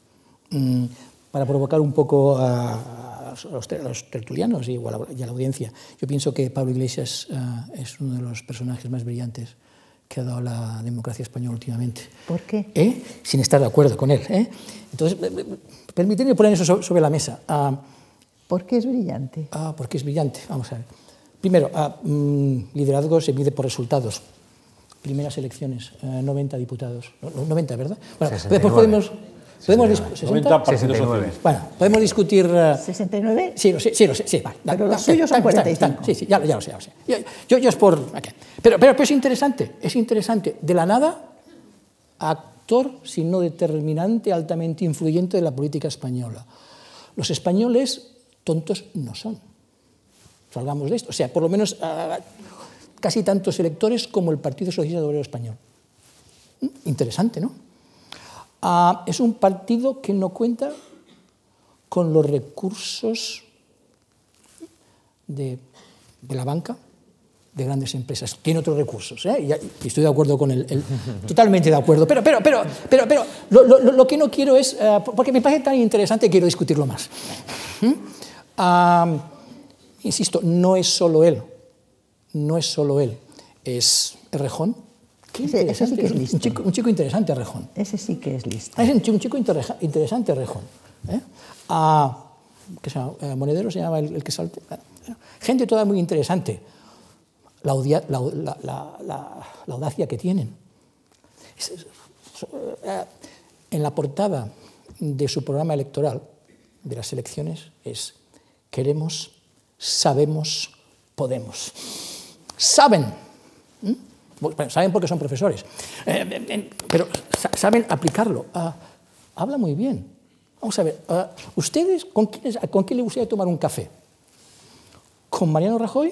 Mm, para provocar un poco a, a, los, a los tertulianos y a, la, y a la audiencia. Yo pienso que Pablo Iglesias uh, es uno de los personajes más brillantes que ha dado la democracia española últimamente. ¿Por qué? ¿Eh? Sin estar de acuerdo con él. ¿eh? Entonces, permíteme poner eso sobre la mesa. Uh, ¿Por qué es brillante? Ah, porque es brillante. Vamos a ver. Primero, uh, mmm, liderazgo se mide por resultados. primeras elecciones, eh, noventa diputados. noventa, ¿verdad? Bueno, sesenta y nueve. después podemos... ¿Podemos discutir? noventa partidos socialistas. Bueno, podemos discutir... Uh, ¿sesenta y nueve? Sí, sí, sí, sí, sí, vale. Pero Da, los da, suyos son está, cuarenta y cinco. está, está, sí, sí, ya, ya lo sé, ya lo sé. Yo, yo, yo es por... Okay. Pero, pero, pero es interesante, es interesante. De la nada, actor, si no determinante, altamente influyente de la política española. Los españoles tontos no son. Salgamos de esto. O sea, por lo menos uh, casi tantos electores como el Partido Socialista Obrero Español. Interesante, ¿no? Uh, es un partido que no cuenta con los recursos de, de la banca, de grandes empresas. Tiene otros recursos, ¿eh? y, y estoy de acuerdo con él, el, totalmente de acuerdo. Pero, pero, pero, pero, pero lo, lo, lo que no quiero es, uh, porque me parece tan interesante, quiero discutirlo más. ¿Mm? Uh, insisto, no es solo él, no es solo él, es Errejón. Qué ese, ese sí que es un, listo. chico, un chico interesante, Errejón. Ese sí que es listo. Es un chico, un chico interesante, Errejón. ¿eh? Ah, ¿qué se llama? Eh, Monedero se llama el, el que salta. Gente toda muy interesante. La, odia, la, la, la, la, la audacia que tienen. Es, es, eh, en la portada de su programa electoral, de las elecciones, es queremos, sabemos, podemos. Saben. ¿Mm? Bueno, saben porque son profesores, eh, eh, pero saben aplicarlo. Uh, habla muy bien. Vamos a ver, uh, ¿ustedes con quién, con quién le gustaría tomar un café? ¿Con Mariano Rajoy?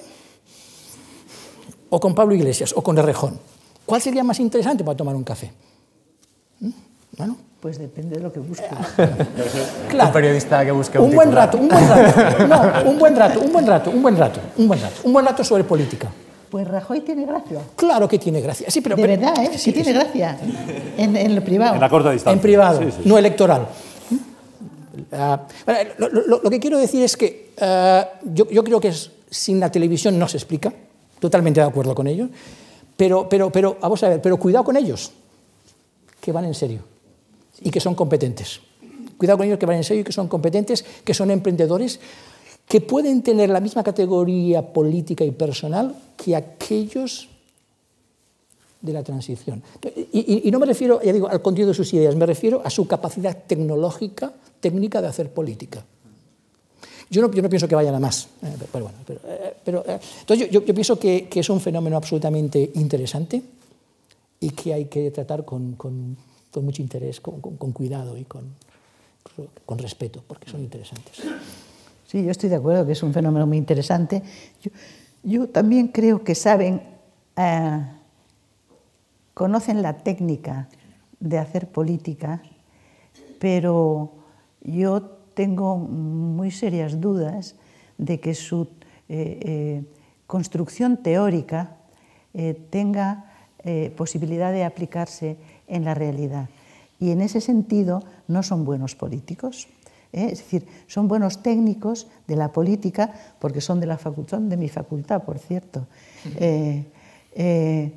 ¿O con Pablo Iglesias? ¿O con Errejón? ¿Cuál sería más interesante para tomar un café? ¿Mm? Bueno. Pues depende de lo que busque. Claro. Un periodista que busque un, un buen rato, un buen rato. No, un buen rato, un buen rato, un buen rato, un buen rato, un buen rato sobre política. Pues Rajoy tiene gracia. Claro que tiene gracia. Sí, pero, de pero, verdad, ¿eh? Sí, sí tiene sí. gracia. En, en lo privado. En la corta distancia. En privado, sí, sí. no electoral. Uh, lo, lo, lo que quiero decir es que uh, yo, yo creo que es, sin la televisión no se explica. Totalmente de acuerdo con ellos. Pero, pero, pero, vamos a ver, pero cuidado con ellos, que van en serio y que son competentes. Cuidado con ellos que van en serio y que son competentes, que son emprendedores, que pueden tener la misma categoría política y personal que aquellos de la transición. Y, y, y no me refiero, ya digo, al contenido de sus ideas, me refiero a su capacidad tecnológica, técnica de hacer política. Yo no, yo no pienso que vayan a más, eh, pero bueno. Pero, eh, pero, eh, entonces yo, yo pienso que, que es un fenómeno absolutamente interesante y que hay que tratar con, con, con mucho interés, con, con, con cuidado y con, con respeto, porque son interesantes. Sí, yo estoy de acuerdo que es un fenómeno muy interesante. Yo, yo también creo que saben, eh, conocen la técnica de hacer política, pero yo tengo muy serias dudas de que su eh, eh, construcción teórica eh, tenga eh, posibilidad de aplicarse en la realidad. Y en ese sentido no son buenos políticos. ¿Eh? Es decir, son buenos técnicos de la política porque son de, la facultad, son de mi facultad, por cierto. Eh, eh,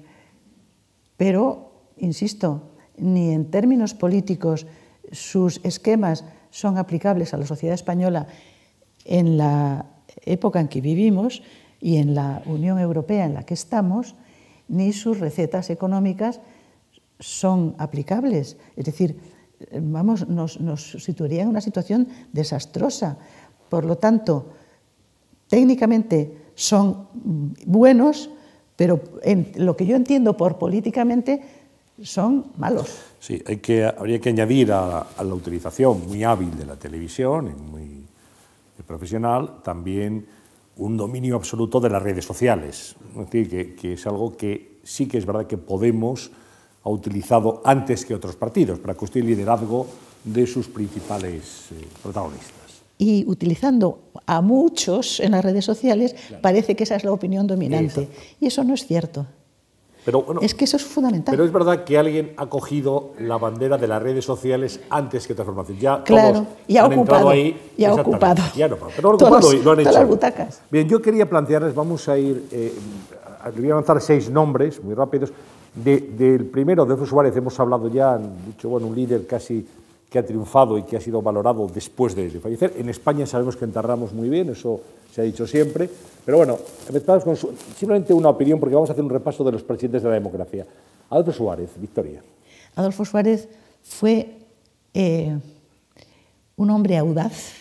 pero, insisto, ni en términos políticos sus esquemas son aplicables a la sociedad española en la época en que vivimos y en la Unión Europea en la que estamos, ni sus recetas económicas son aplicables. Es decir, vamos, nos, nos situaría en una situación desastrosa. Por lo tanto, técnicamente son buenos, pero en lo que yo entiendo por políticamente son malos. Sí, hay que, habría que añadir a, a la utilización muy hábil de la televisión, y muy, muy profesional, también un dominio absoluto de las redes sociales. Es decir, que, que es algo que sí que es verdad que Podemos ha utilizado antes que otros partidos para construir el liderazgo de sus principales eh, protagonistas. Y utilizando a muchos en las redes sociales, claro, parece que esa es la opinión dominante. Exacto. Y eso no es cierto. Pero, bueno, es que eso es fundamental. Pero es verdad que alguien ha cogido la bandera de las redes sociales antes que transformación. Ya claro, todos y ha han ocupado, entrado ahí. Y ha ocupado. Ya no, pero lo, ocupado y lo han hecho. Todas las butacas. Bien, yo quería plantearles, vamos a ir, eh, le voy a lanzar seis nombres muy rápidos. De, del primero, de Adolfo Suárez, hemos hablado ya, han dicho, bueno, un líder casi que ha triunfado y que ha sido valorado después de, de fallecer. En España sabemos que enterramos muy bien, eso se ha dicho siempre. Pero bueno, empezamos con su, simplemente una opinión, porque vamos a hacer un repaso de los presidentes de la democracia. Adolfo Suárez, Victoria. Adolfo Suárez fue eh, un hombre audaz,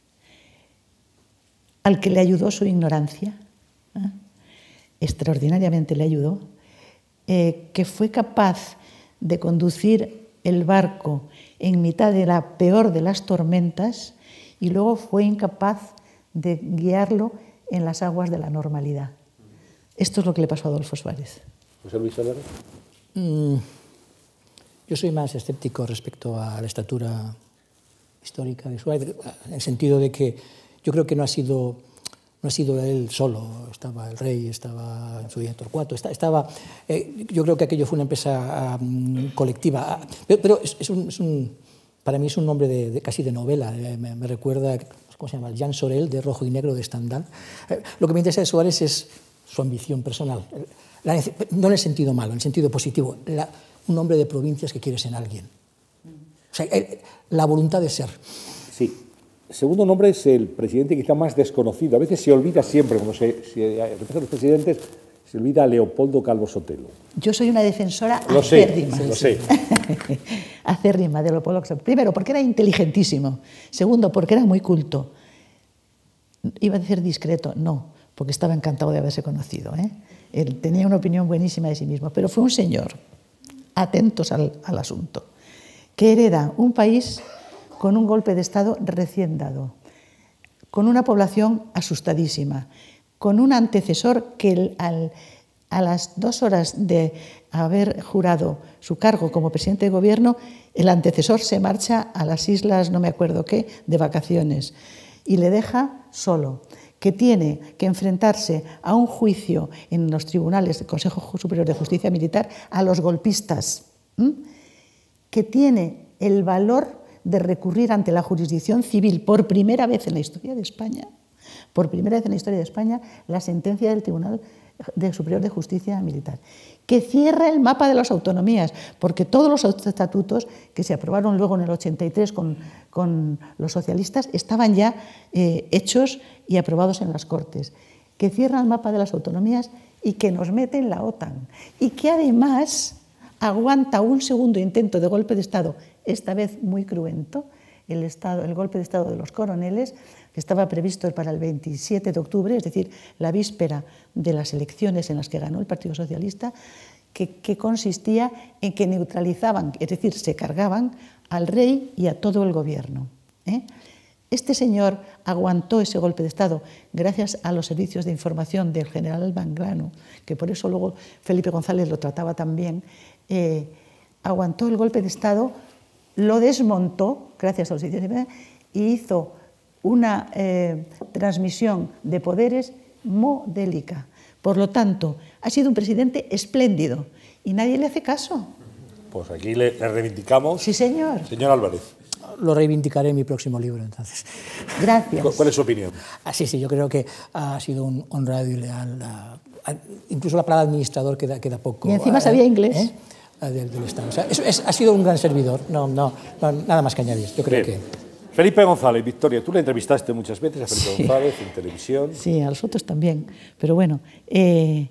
al que le ayudó su ignorancia, ¿eh? extraordinariamente le ayudó, eh, que fue capaz de conducir el barco en mitad de la peor de las tormentas y luego fue incapaz de guiarlo en las aguas de la normalidad. Esto es lo que le pasó a Adolfo Suárez. José Luis Álvarez. Mm, yo soy más escéptico respecto a la estatura histórica de Suárez, en el sentido de que yo creo que no ha sido, no ha sido él solo, estaba el rey, estaba en su día Torcuato, estaba, eh, yo creo que aquello fue una empresa um, colectiva, pero, pero es, es, un, es un, para mí es un nombre de, de, casi de novela, eh, me, me recuerda, ¿cómo se llama?, Jean Sorel, de Rojo y Negro, de Stendhal. Eh, lo que me interesa de Suárez es su ambición personal, la, no en el sentido malo, en el sentido positivo, la, un hombre de provincias que quiere ser alguien. O sea, la voluntad de ser. Sí. El segundo nombre es el presidente quizá más desconocido. A veces se olvida siempre, como se, se repite a los presidentes, se olvida a Leopoldo Calvo Sotelo. Yo soy una defensora lo acérrima. Sé, lo sé. acérrima de Leopoldo Calvo Sotelo. Primero, porque era inteligentísimo. Segundo, porque era muy culto. Iba a decir discreto, no, porque estaba encantado de haberse conocido, ¿eh? Él tenía una opinión buenísima de sí mismo, pero fue un señor, atentos al, al asunto, que hereda un país con un golpe de Estado recién dado, con una población asustadísima, con un antecesor que el, al, a las dos horas de haber jurado su cargo como presidente de gobierno, el antecesor se marcha a las islas, no me acuerdo qué, de vacaciones, y le deja solo, que tiene que enfrentarse a un juicio en los tribunales del Consejo Superior de Justicia Militar a los golpistas, ¿m? que tiene el valor de recurrir ante la jurisdicción civil por primera vez en la historia de España, por primera vez en la historia de España, la sentencia del Tribunal Superior de Justicia Militar, que cierra el mapa de las autonomías, porque todos los estatutos que se aprobaron luego en el ochenta y tres con, con los socialistas estaban ya eh, hechos y aprobados en las Cortes, que cierra el mapa de las autonomías y que nos mete en la OTAN, y que además aguanta un segundo intento de golpe de Estado, esta vez muy cruento, el, estado, el golpe de Estado de los coroneles, que estaba previsto para el veintisiete de octubre, es decir, la víspera de las elecciones en las que ganó el Partido Socialista, que, que consistía en que neutralizaban, es decir, se cargaban al rey y a todo el gobierno, ¿eh? Este señor aguantó ese golpe de Estado gracias a los servicios de información del general Manglano, que por eso luego Felipe González lo trataba tan bien, eh, aguantó el golpe de Estado, lo desmontó gracias a los servicios de información y hizo una eh, transmisión de poderes modélica. Por lo tanto, ha sido un presidente espléndido y nadie le hace caso. Pues aquí le, le reivindicamos. Sí, señor. Señor Álvarez. Lo reivindicaré en mi próximo libro, entonces. Gracias. ¿Cuál es su opinión? Ah, sí, sí, yo creo que ha sido un honrado y leal. Uh, uh, incluso la palabra administrador queda, queda poco. Y encima uh, sabía inglés. ¿eh? Uh, del, del Estado. O sea, es, es, ha sido un gran servidor. No, no, no, nada más que añadir. Yo creo Bien. que... Felipe González, Victoria, tú le entrevistaste muchas veces a Felipe Sí. González en televisión. Sí, a los otros también. Pero bueno, eh,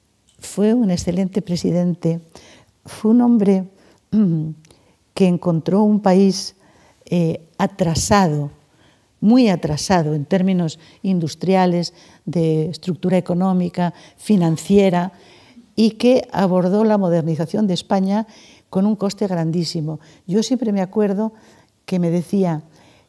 fue un excelente presidente, fue un hombre mm, que encontró un país eh, atrasado, muy atrasado en términos industriales, de estructura económica, financiera, y que abordó la modernización de España con un coste grandísimo. Yo siempre me acuerdo que me decía,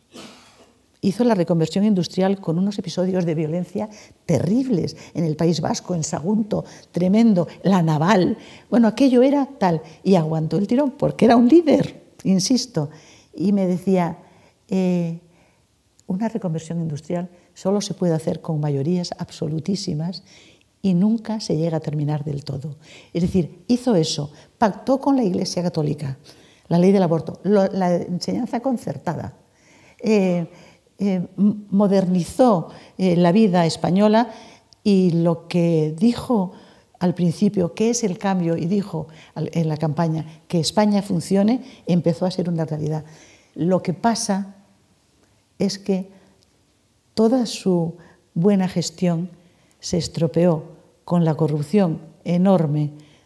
hizo la reconversión industrial con unos episodios de violencia terribles en el País Vasco, en Sagunto, tremendo, la naval. Bueno, aquello era tal, y aguantó el tirón porque era un líder, insisto. Y me decía, eh, una reconversión industrial solo se puede hacer con mayorías absolutísimas y nunca se llega a terminar del todo. Es decir, hizo eso, pactó con la Iglesia Católica, la ley del aborto, lo, la enseñanza concertada, eh, eh, modernizó eh, la vida española, y lo que dijo al principio, ¿qué es el cambio? Y dijo en la campaña, que España funcione, empezó a ser una realidad. Lo que pasa es que toda su buena gestión se estropeó con la corrupción enorme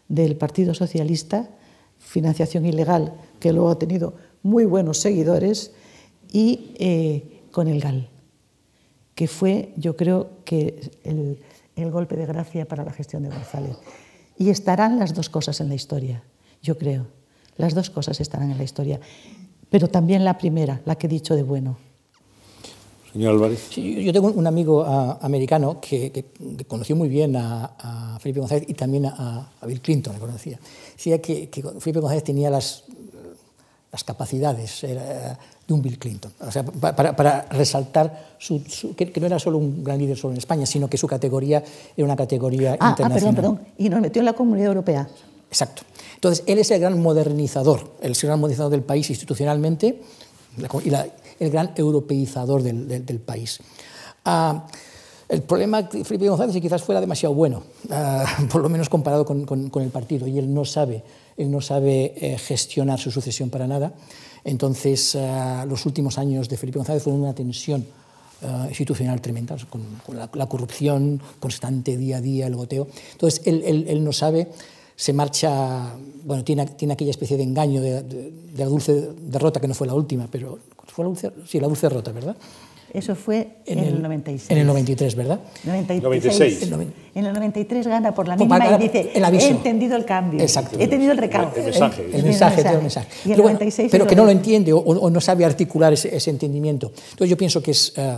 del Partido Socialista, financiación ilegal, que luego ha tenido muy buenos seguidores, y eh, con el G A L, que fue, yo creo, que el, el golpe de gracia para la gestión de González. Y estarán las dos cosas en la historia, yo creo. Las dos cosas estarán en la historia, pero también la primera, la que he dicho de bueno. Señor Álvarez. Sí, yo tengo un amigo uh, americano que, que, que conoció muy bien a, a Felipe González y también a, a Bill Clinton, le conocía. Decía que, que Felipe González tenía las, las capacidades era, de un Bill Clinton, o sea, para, para resaltar su, su, que, que no era solo un gran líder solo en España, sino que su categoría era una categoría ah, internacional. Ah, perdón, perdón, y nos metió en la Comunidad Europea. Exacto. Entonces, él es el gran modernizador, el gran modernizador del país institucionalmente y la, el gran europeizador del, del, del país. Uh, el problema de Felipe González es que quizás fuera demasiado bueno, uh, por lo menos comparado con, con, con el partido, y él no sabe, él no sabe eh, gestionar su sucesión para nada. Entonces, uh, los últimos años de Felipe González fueron una tensión uh, institucional tremenda, con, con la, la corrupción constante día a día, el goteo. Entonces, él, él, él no sabe, se marcha, bueno, tiene, tiene aquella especie de engaño de, de, de la dulce derrota, que no fue la última, pero fue la dulce, sí, la dulce derrota, ¿verdad? Eso fue en, en el noventa y seis. En el noventa y tres, ¿verdad? noventa y seis. noventa y seis. En el noventa y tres gana por la mínima y dice, he entendido el cambio, exacto, he tenido el recado. El, el mensaje. El, el mensaje, el mensaje. Y el pero, noventa y seis bueno, pero que lo no lo entiende o, o no sabe articular ese, ese entendimiento. Entonces yo pienso que es... Uh,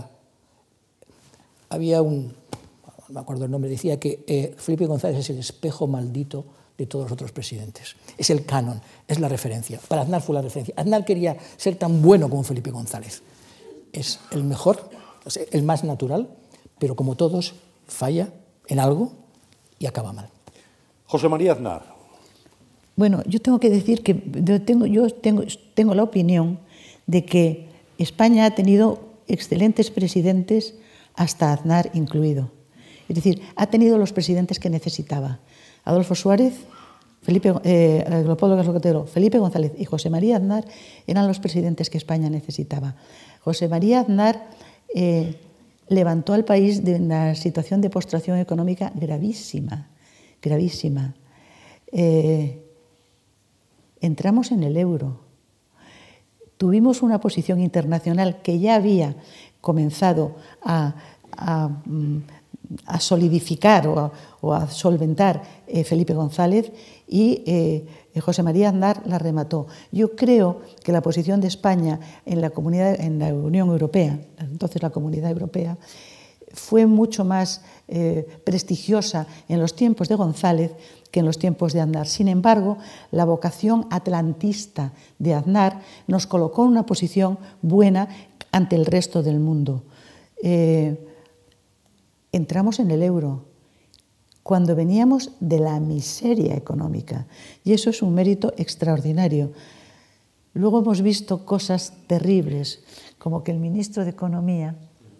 había un... no me acuerdo el nombre, decía que eh, Felipe González es el espejo maldito de todos los otros presidentes. Es el canon, es la referencia. Para Aznar fue la referencia. Aznar quería ser tan bueno como Felipe González. Es el mejor, el más natural, pero como todos, falla en algo y acaba mal. José María Aznar. Bueno, yo tengo que decir que yo tengo, yo tengo, tengo la opinión de que España ha tenido excelentes presidentes, hasta Aznar incluido. Es decir, ha tenido los presidentes que necesitaba. Adolfo Suárez, Felipe, eh, Leopoldo Gaslo-Cotero, Felipe González y José María Aznar eran los presidentes que España necesitaba. José María Aznar eh, levantó al país de una situación de postración económica gravísima, gravísima. Eh, entramos en el euro. Tuvimos una posición internacional que ya había comenzado a, a, a solidificar o a, o a solventar eh, Felipe González, y eh, José María Aznar la remató. Yo creo que la posición de España en la, comunidad, en la Unión Europea, entonces la Comunidad Europea, fue mucho más eh, prestigiosa en los tiempos de González que en los tiempos de Aznar. Sin embargo, la vocación atlantista de Aznar nos colocó en una posición buena ante el resto del mundo. Eh, entramos en el euro cuando veníamos de la miseria económica, y eso es un mérito extraordinario. Luego hemos visto cosas terribles, como que el ministro de Economía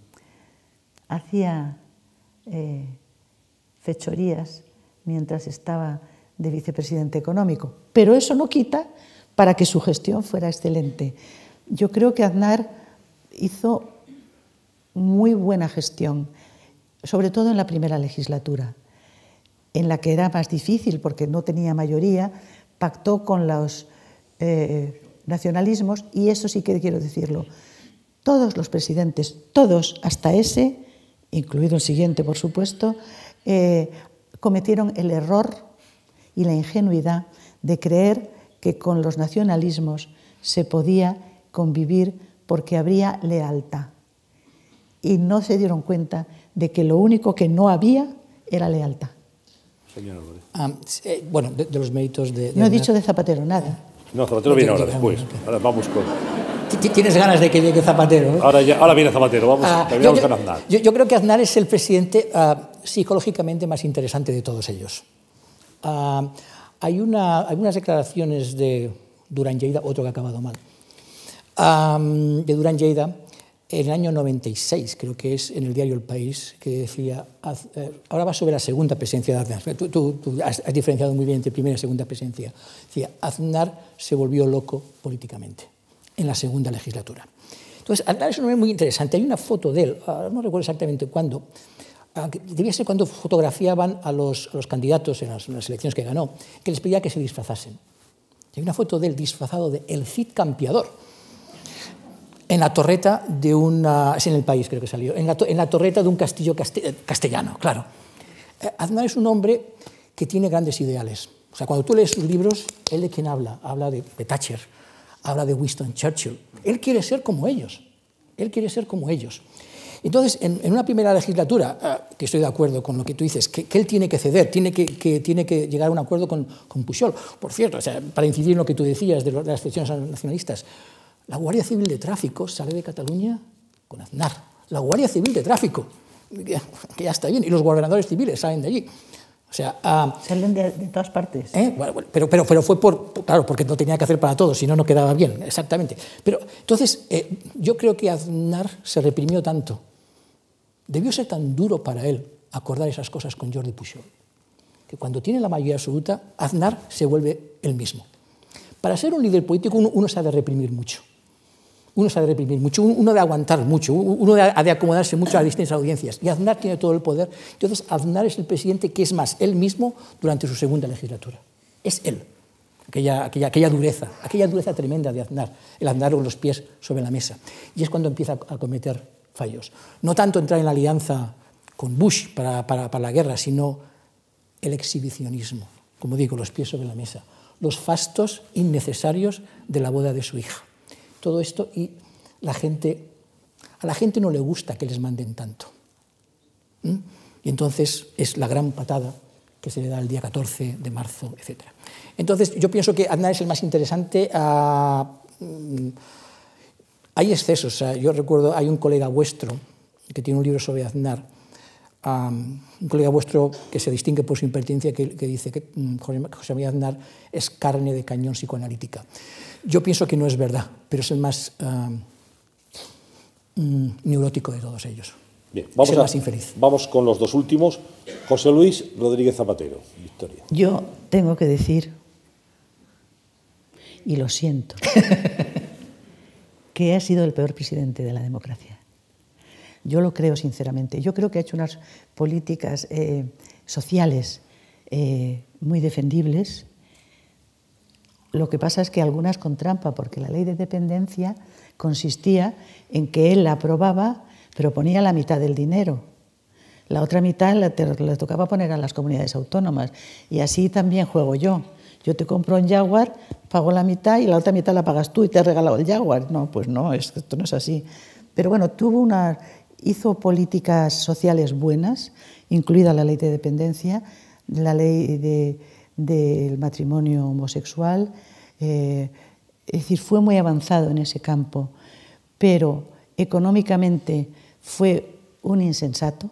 hacía eh, fechorías mientras estaba de vicepresidente económico, pero eso no quita para que su gestión fuera excelente. Yo creo que Aznar hizo muy buena gestión, sobre todo en la primera legislatura, en la que era más difícil porque no tenía mayoría, pactó con los eh, nacionalismos, y eso sí que quiero decirlo. Todos los presidentes, todos, hasta ese, incluido el siguiente, por supuesto, eh, cometieron el error y la ingenuidad de creer que con los nacionalismos se podía convivir porque habría lealtad. Y no se dieron cuenta de que lo único que no había era lealtad. Señor Álvarez. Um, eh, bueno, de, de los méritos de... de no he dicho de Zapatero nada. No, Zapatero viene ahora después. Ahora vamos con... ¿Tienes ganas de que llegue Zapatero? ¿eh? Ahora, ya, ahora viene Zapatero, vamos, uh, terminamos yo, con Aznar. Yo, yo creo que Aznar es el presidente uh, psicológicamente más interesante de todos ellos. Uh, hay, una, hay unas declaraciones de Duran Lleida, otro que ha acabado mal, um, de Duran Lleida, en el año noventa y seis, creo que es, en el diario El País, que decía, eh, ahora va sobre la segunda presidencia de Aznar, tú, tú, tú has, has diferenciado muy bien entre primera y segunda presidencia, decía, Aznar se volvió loco políticamente en la segunda legislatura. Entonces, Aznar es un hombre muy interesante, hay una foto de él, uh, no recuerdo exactamente cuándo, debía ser cuando fotografiaban a los, a los candidatos en las, en las elecciones que ganó, que les pedía que se disfrazasen. Hay una foto de él disfrazado de El Cid Campeador, en la torreta de una... es en El País, creo que salió, en la, en la torreta de un castillo castellano, claro. Eh, Aznar es un hombre que tiene grandes ideales. O sea, cuando tú lees sus libros, ¿él de quién habla? Habla de, de Thatcher, habla de Winston Churchill. Él quiere ser como ellos. Él quiere ser como ellos. Entonces, en, en una primera legislatura, eh, que estoy de acuerdo con lo que tú dices, que, que él tiene que ceder, tiene que, que, tiene que llegar a un acuerdo con, con Pujol. Por cierto, o sea, para incidir en lo que tú decías de, lo, de las elecciones nacionalistas, la Guardia Civil de Tráfico sale de Cataluña con Aznar. La Guardia Civil de Tráfico, que ya está bien, y los gobernadores civiles salen de allí. O sea, uh, salen de, de todas partes. ¿eh? Bueno, pero, pero, pero fue por, claro, porque no tenía que hacer para todos, si no, no quedaba bien, exactamente. Pero entonces, eh, yo creo que Aznar se reprimió tanto, debió ser tan duro para él acordar esas cosas con Jordi Pujol, que cuando tiene la mayoría absoluta, Aznar se vuelve el mismo. Para ser un líder político uno, uno se ha de reprimir mucho. Uno se ha de reprimir mucho, uno de aguantar mucho, uno ha de acomodarse mucho a las distintas audiencias. Y Aznar tiene todo el poder. Entonces, Aznar es el presidente que es más él mismo durante su segunda legislatura. Es él. Aquella, aquella, aquella dureza, aquella dureza tremenda de Aznar, el Aznar con los pies sobre la mesa. Y es cuando empieza a cometer fallos. No tanto entrar en la alianza con Bush para, para, para la guerra, sino el exhibicionismo. Como digo, los pies sobre la mesa. Los fastos innecesarios de la boda de su hija. Todo esto, y la gente, a la gente no le gusta que les manden tanto. ¿Mm? Y entonces es la gran patada que se le da el día catorce de marzo, etcétera. Entonces yo pienso que Aznar es el más interesante. Uh, hay excesos. O sea, yo recuerdo, hay un colega vuestro que tiene un libro sobre Aznar, um, un colega vuestro que se distingue por su impertinencia, que, que dice que um, José María Aznar es carne de cañón psicoanalítica. Yo pienso que no es verdad, pero es el más uh, mm, neurótico de todos ellos. Bien, vamos, es el a, más infeliz. Vamos con los dos últimos. José Luis Rodríguez Zapatero, Victoria. Yo tengo que decir, y lo siento, que ha sido el peor presidente de la democracia. Yo lo creo sinceramente. Yo creo que ha hecho unas políticas eh, sociales eh, muy defendibles. Lo que pasa es que algunas con trampa, porque la ley de dependencia consistía en que él la aprobaba, pero ponía la mitad del dinero. La otra mitad le, le tocaba poner a las comunidades autónomas. Y así también juego yo. Yo te compro un Jaguar, pago la mitad y la otra mitad la pagas tú y te he regalado el Jaguar. No, pues no, esto no es así. Pero bueno, tuvo una, hizo políticas sociales buenas, incluida la ley de dependencia, la ley de... del matrimonio homosexual, eh, es decir, fue muy avanzado en ese campo, pero económicamente fue un insensato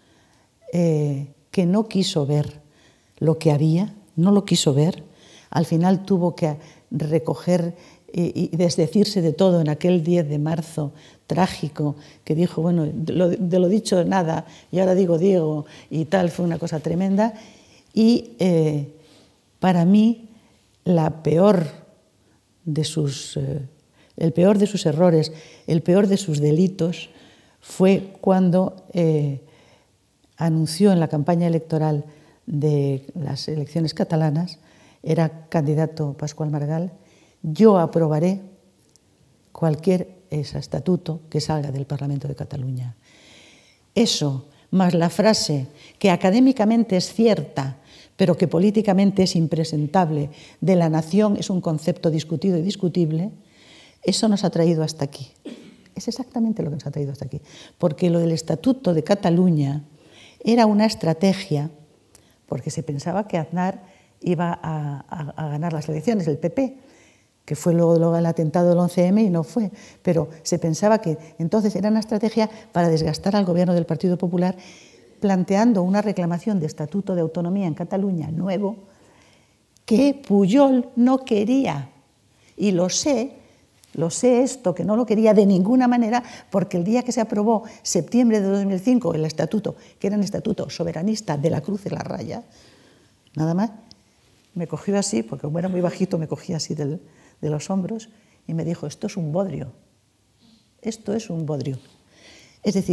eh, que no quiso ver lo que había, no lo quiso ver, al final tuvo que recoger y, y desdecirse de todo en aquel diez de marzo trágico, que dijo, bueno, de lo, de lo dicho nada, y ahora digo Diego, y tal, fue una cosa tremenda, y eh, para mí, la peor de sus, eh, el peor de sus errores, el peor de sus delitos, fue cuando eh, anunció en la campaña electoral de las elecciones catalanas, era candidato Pascual Maragall, yo aprobaré cualquier estatuto que salga del Parlamento de Cataluña. Eso, más la frase que académicamente es cierta, pero que políticamente es impresentable, de la nación es un concepto discutido y discutible, eso nos ha traído hasta aquí. Es exactamente lo que nos ha traído hasta aquí. Porque lo del Estatuto de Cataluña era una estrategia, porque se pensaba que Aznar iba a, a, a ganar las elecciones, el P P, que fue luego, luego el atentado del once eme y no fue, pero se pensaba que entonces era una estrategia para desgastar al gobierno del Partido Popular, planteando una reclamación de estatuto de autonomía en Cataluña nuevo, que Pujol no quería. Y lo sé, lo sé esto, que no lo quería de ninguna manera, porque el día que se aprobó, septiembre de dos mil cinco, el estatuto, que era un estatuto soberanista de la Cruz de la Raya, nada más, me cogió así, porque como era muy bajito, me cogía así del, de los hombros, y me dijo, esto es un bodrio, esto es un bodrio. Es decir,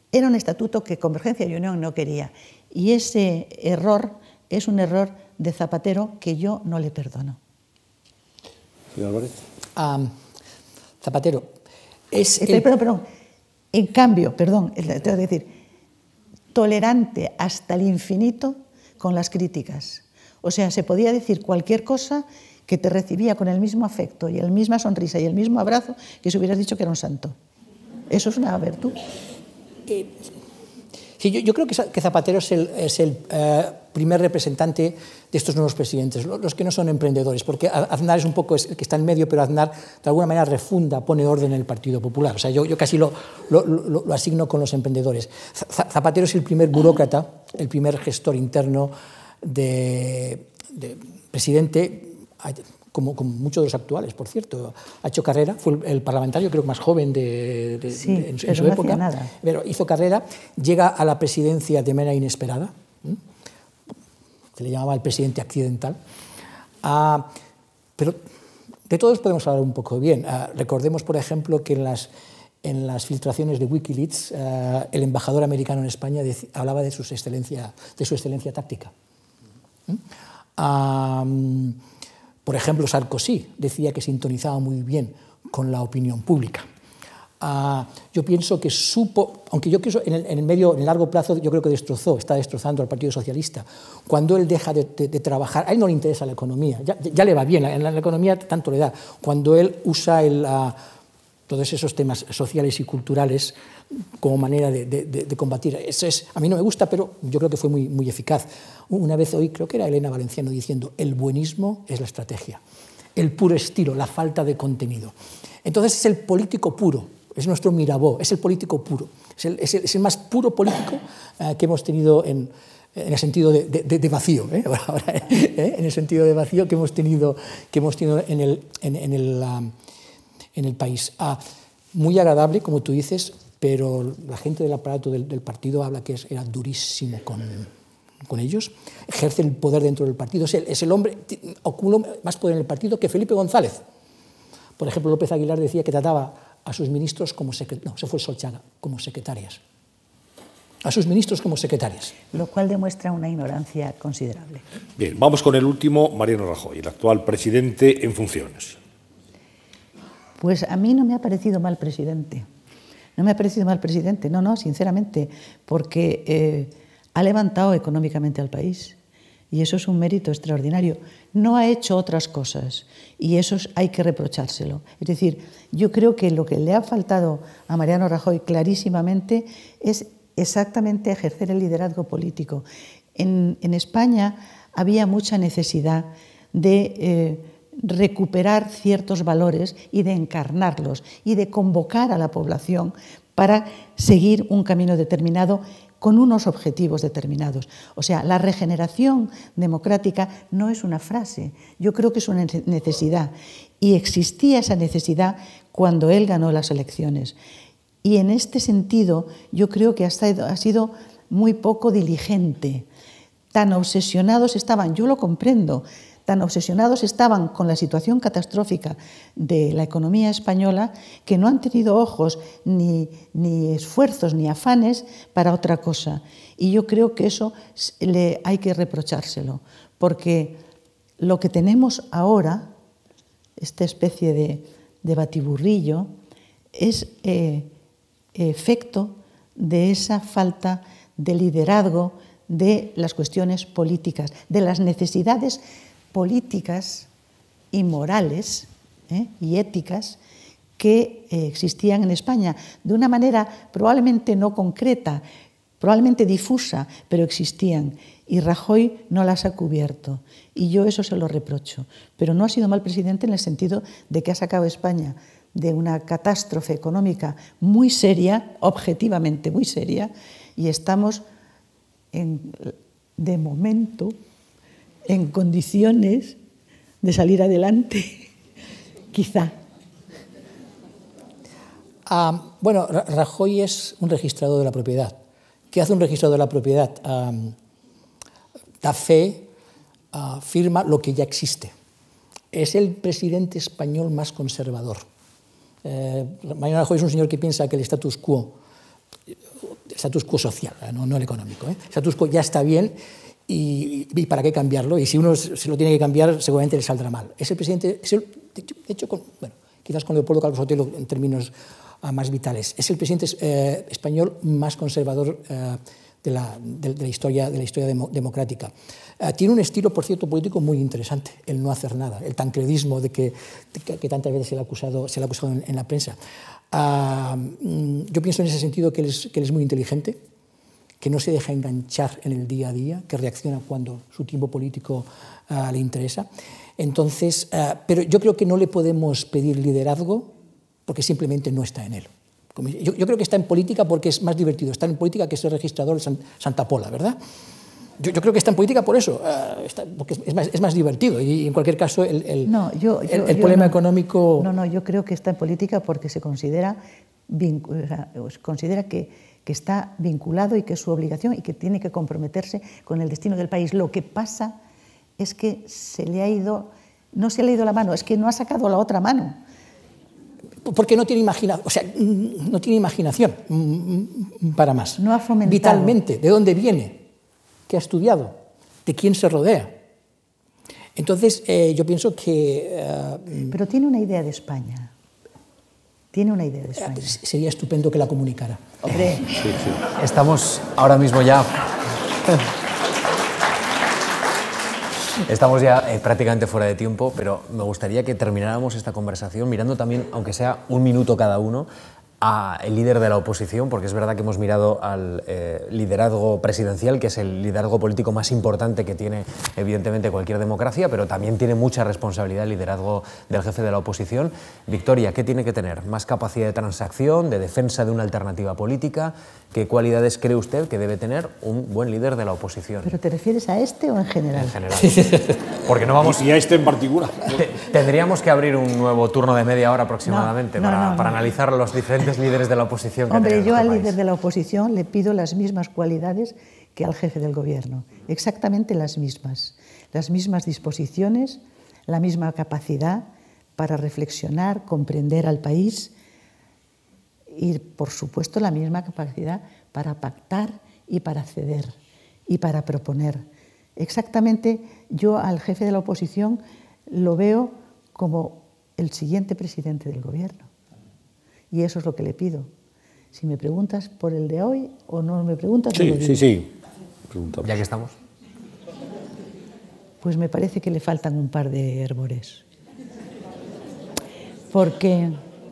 era un estatuto que Convergencia y Unión no quería. Y ese error es un error de Zapatero que yo no le perdono. Señor Álvarez. Um, Zapatero, es... Eh, el... Perdón, perdón. En cambio, perdón, tengo que decir, tolerante hasta el infinito con las críticas. O sea, se podía decir cualquier cosa que te recibía con el mismo afecto y la misma sonrisa y el mismo abrazo que si hubieras dicho que era un santo. Eso es una virtud. Eh, sí, yo, yo creo que Zapatero es el, es el eh, primer representante de estos nuevos presidentes, los que no son emprendedores, porque Aznar es un poco el que está en medio, pero Aznar de alguna manera refunda, pone orden en el Partido Popular. O sea, yo, yo casi lo, lo, lo, lo asigno con los emprendedores. Zapatero es el primer burócrata, el primer gestor interno de, de presidente, como, como muchos de los actuales, por cierto. Ha hecho carrera, fue el, el parlamentario creo que más joven de, de, sí, de, en, pero en su no época. hacía nada. Pero hizo carrera, llega a la presidencia de manera inesperada, ¿eh? Se le llamaba el presidente accidental. Ah, pero de todos podemos hablar un poco bien. Ah, recordemos, por ejemplo, que en las, en las filtraciones de Wikileaks, ah, el embajador americano en España dec, hablaba de, sus excelencia, de su excelencia táctica. ¿Mm? Ah, por ejemplo, Sarkozy decía que sintonizaba muy bien con la opinión pública. Uh, yo pienso que supo, aunque yo pienso en el, en el medio, en el largo plazo, yo creo que destrozó, está destrozando al Partido Socialista. Cuando él deja de, de, de trabajar, a él no le interesa la economía, ya, ya le va bien, en la, la economía tanto le da. Cuando él usa el, uh, todos esos temas sociales y culturales como manera de, de, de, de combatir, eso es, a mí no me gusta, pero yo creo que fue muy, muy eficaz. Una vez oí, creo que era Elena Valenciano diciendo, el buenismo es la estrategia, el puro estilo, la falta de contenido. Entonces es el político puro. Es nuestro Mirabeau, es el político puro, es el, es el, es el más puro político uh, que hemos tenido en, en el sentido de, de, de vacío, ¿eh? Ahora, ¿eh? en el sentido de vacío que hemos tenido, que hemos tenido en, el, en, en, el, uh, en el país. Uh, muy agradable, como tú dices, pero la gente del aparato del, del partido habla que es, era durísimo con, con ellos, ejerce el poder dentro del partido, es el, es el hombre, acumula más poder en el partido que Felipe González. Por ejemplo, López Aguilar decía que trataba a sus ministros como secretarias, no, se fue Solchaga, como secretarias. A sus ministros como secretarias. Lo cual demuestra una ignorancia considerable. Bien, vamos con el último, Mariano Rajoy, el actual presidente en funciones. Pues a mí no me ha parecido mal presidente. No me ha parecido mal presidente, no, no, sinceramente, porque eh, ha levantado económicamente al país. Y eso es un mérito extraordinario. No ha hecho otras cosas y eso hay que reprochárselo. Es decir, yo creo que lo que le ha faltado a Mariano Rajoy clarísimamente es exactamente ejercer el liderazgo político. En, en España había mucha necesidad de eh, recuperar ciertos valores y de encarnarlos y de convocar a la población para seguir un camino determinado con unos objetivos determinados. O sea, la regeneración democrática no es una frase, yo creo que es una necesidad. Y existía esa necesidad cuando él ganó las elecciones. Y en este sentido, yo creo que ha sido muy poco diligente. Tan obsesionados estaban, yo lo comprendo, tan obsesionados estaban con la situación catastrófica de la economía española que no han tenido ojos, ni, ni esfuerzos, ni afanes para otra cosa. Y yo creo que eso le hay que reprochárselo, porque lo que tenemos ahora, esta especie de, de batiburrillo, es eh, efecto de esa falta de liderazgo de las cuestiones políticas, de las necesidades políticas y morales ¿eh? y éticas que eh, existían en España de una manera probablemente no concreta, probablemente difusa, pero existían. Y Rajoy no las ha cubierto. Y yo eso se lo reprocho. Pero no ha sido mal presidente en el sentido de que ha sacado a España de una catástrofe económica muy seria, objetivamente muy seria, y estamos en, de momento en condiciones de salir adelante, quizá. Uh, bueno, Rajoy es un registrador de la propiedad. ¿Qué hace un registrador de la propiedad? Um, da fe, uh, firma lo que ya existe. Es el presidente español más conservador. Eh, Mariano Rajoy es un señor que piensa que el status quo status quo social, no, no el económico. ¿eh? El status quo ya está bien y, y para qué cambiarlo. Y si uno se lo tiene que cambiar, seguramente le saldrá mal. Es el presidente, es el, de hecho, con, bueno, quizás con Leopoldo Calvo Sotelo en términos uh, más vitales, es el presidente eh, español más conservador uh, de, la, de, de la historia, de la historia demo, democrática. Uh, tiene un estilo, por cierto, político muy interesante, el no hacer nada, el tancredismo de que, de que, que tantas veces se le ha acusado, se le ha acusado en, en la prensa. Uh, yo pienso en ese sentido que él, es, que él es muy inteligente, que no se deja enganchar en el día a día, que reacciona cuando su tiempo político uh, le interesa. Entonces, uh, pero yo creo que no le podemos pedir liderazgo porque simplemente no está en él. Yo, yo creo que está en política porque es más divertido estar en política que ser registrador de San, Santa Pola, ¿verdad? Yo, yo creo que está en política por eso, uh, está, porque es, es, más, es más divertido y en cualquier caso el, el, no, yo, yo, el, el yo problema no, económico... No, no, yo creo que está en política porque se considera, considera que, que está vinculado y que es su obligación y que tiene que comprometerse con el destino del país. Lo que pasa es que se le ha ido, no se le ha ido la mano, es que no ha sacado la otra mano. Porque no tiene imaginación, o sea, no tiene imaginación para más. No ha fomentado. Vitalmente, ¿de dónde viene? ¿Qué ha estudiado? ¿De quién se rodea? Entonces, eh, yo pienso que... Uh, Pero tiene una idea de España. Tiene una idea de España. Sería estupendo que la comunicara. Hombre. Sí, sí. Estamos ahora mismo ya... Estamos ya eh, prácticamente fuera de tiempo, pero me gustaría que termináramos esta conversación mirando también, aunque sea un minuto cada uno, al líder de la oposición, porque es verdad que hemos mirado al eh, liderazgo presidencial, que es el liderazgo político más importante que tiene evidentemente cualquier democracia, pero también tiene mucha responsabilidad el liderazgo del jefe de la oposición. Victoria, ¿qué tiene que tener? ¿Más capacidad de transacción, de defensa de una alternativa política? ¿Qué cualidades cree usted que debe tener un buen líder de la oposición? ¿Pero te refieres a este o en general? En general. Porque no vamos... Y a este en particular. Tendríamos que abrir un nuevo turno de media hora aproximadamente no, no, para, no, para no. analizar los diferentes líderes de la oposición que Hombre, tenemos yo en al nuestro líder país. de la oposición le pido las mismas cualidades que al jefe del gobierno, exactamente las mismas, las mismas disposiciones, la misma capacidad para reflexionar, comprender al país y, por supuesto, la misma capacidad para pactar y para ceder y para proponer. Exactamente, yo al jefe de la oposición lo veo como el siguiente presidente del gobierno. Y eso es lo que le pido. Si me preguntas por el de hoy o no me preguntas... Sí, lo digo. sí, sí. Preguntamos. Ya que estamos. Pues me parece que le faltan un par de herbores. Porque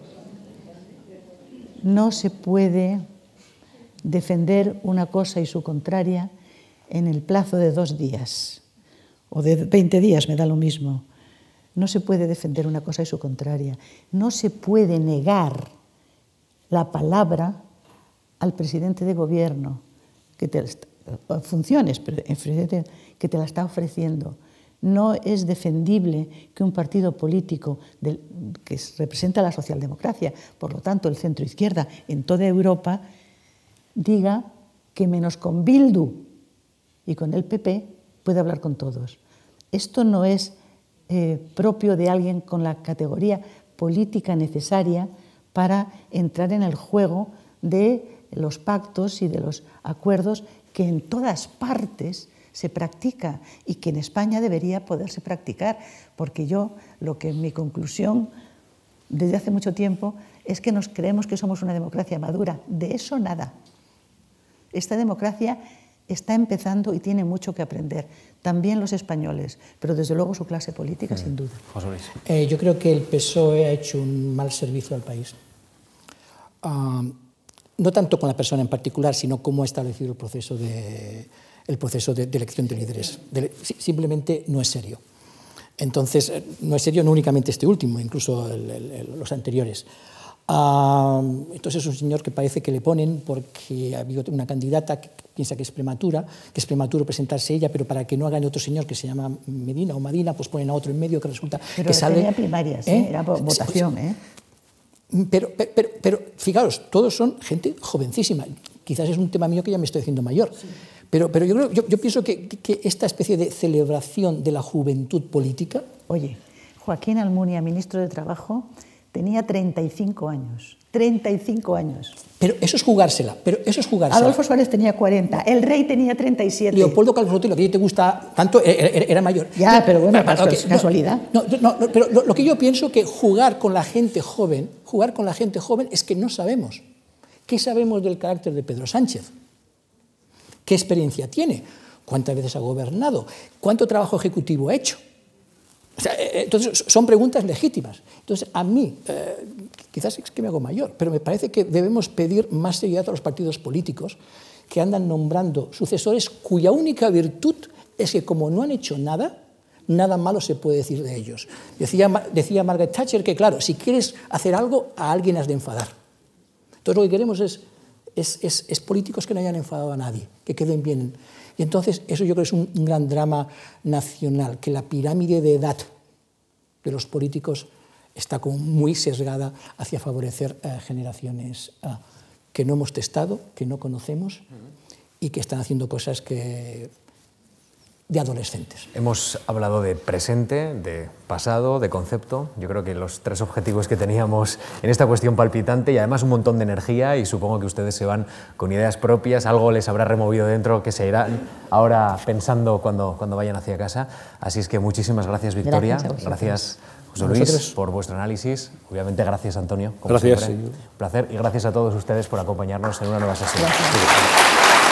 no se puede defender una cosa y su contraria en el plazo de dos días o de veinte días, me da lo mismo. No se puede defender una cosa y su contraria. No se puede negar la palabra al presidente de gobierno, que te funciones, pero que te la está ofreciendo. No es defendible que un partido político del, que representa la socialdemocracia, por lo tanto el centro-izquierda en toda Europa, diga que menos con Bildu y con el P P puede hablar con todos. Esto no es eh, propio de alguien con la categoría política necesaria para entrar en el juego de los pactos y de los acuerdos que en todas partes se practica y que en España debería poderse practicar, porque yo, lo que mi conclusión desde hace mucho tiempo es que nos creemos que somos una democracia madura. De eso nada. Esta democracia está empezando y tiene mucho que aprender, también los españoles, pero desde luego su clase política, mm. sin duda. José Luis. Eh, yo creo que el P S O E ha hecho un mal servicio al país. Uh, no tanto con la persona en particular, sino cómo ha establecido el proceso de, el proceso de, de elección de líderes. De, simplemente no es serio. Entonces, no es serio no únicamente este último, incluso el, el, el, los anteriores. Uh, entonces es un señor que parece que le ponen porque ha habido una candidata que piensa que es prematura, que es prematuro presentarse ella, pero para que no gane otro señor que se llama Medina o Madina, pues ponen a otro en medio que resulta pero que sale... Pero tenía primarias, ¿eh? Era votación, ¿eh? Pero, pero, pero, fijaros, todos son gente jovencísima. Quizás es un tema mío que ya me estoy haciendo mayor. Sí. Pero, pero yo, creo, yo, yo pienso que, que esta especie de celebración de la juventud política... Oye, Joaquín Almunia, ministro de Trabajo, tenía treinta y cinco años. treinta y cinco años. Pero eso es jugársela, pero eso es jugársela. Adolfo Suárez tenía cuarenta, el rey tenía treinta y siete. Leopoldo Calvosotti, lo que a ti te gusta tanto, era, era mayor. Ya, pero bueno, pero, pasó, okay, es casualidad. No, no, no, pero lo, lo que yo pienso que jugar con la gente joven, jugar con la gente joven es que no sabemos. ¿Qué sabemos del carácter de Pedro Sánchez? ¿Qué experiencia tiene? ¿Cuántas veces ha gobernado? ¿Cuánto trabajo ejecutivo ha hecho? O sea, entonces, son preguntas legítimas. Entonces, a mí, eh, quizás es que me hago mayor, pero me parece que debemos pedir más seriedad a los partidos políticos que andan nombrando sucesores cuya única virtud es que, como no han hecho nada, nada malo se puede decir de ellos. Decía, decía Margaret Thatcher que, claro, si quieres hacer algo, a alguien has de enfadar. Entonces, lo que queremos es, es, es, es políticos que no hayan enfadado a nadie, que queden bien. Y entonces, eso yo creo que es un, un gran drama nacional, que la pirámide de edad de los políticos está como muy sesgada hacia favorecer eh, generaciones eh, que no hemos testado, que no conocemos y que están haciendo cosas que de adolescentes. Hemos hablado de presente, de pasado, de concepto. Yo creo que los tres objetivos que teníamos en esta cuestión palpitante y además un montón de energía, y supongo que ustedes se van con ideas propias, algo les habrá removido dentro que se irán ahora pensando cuando, cuando vayan hacia casa. Así es que muchísimas gracias, Victoria. Gracias, gracias José Luis, por vuestro análisis. Obviamente, gracias, Antonio. Como gracias. siempre. Un placer. Y gracias a todos ustedes por acompañarnos en una nueva sesión. Gracias.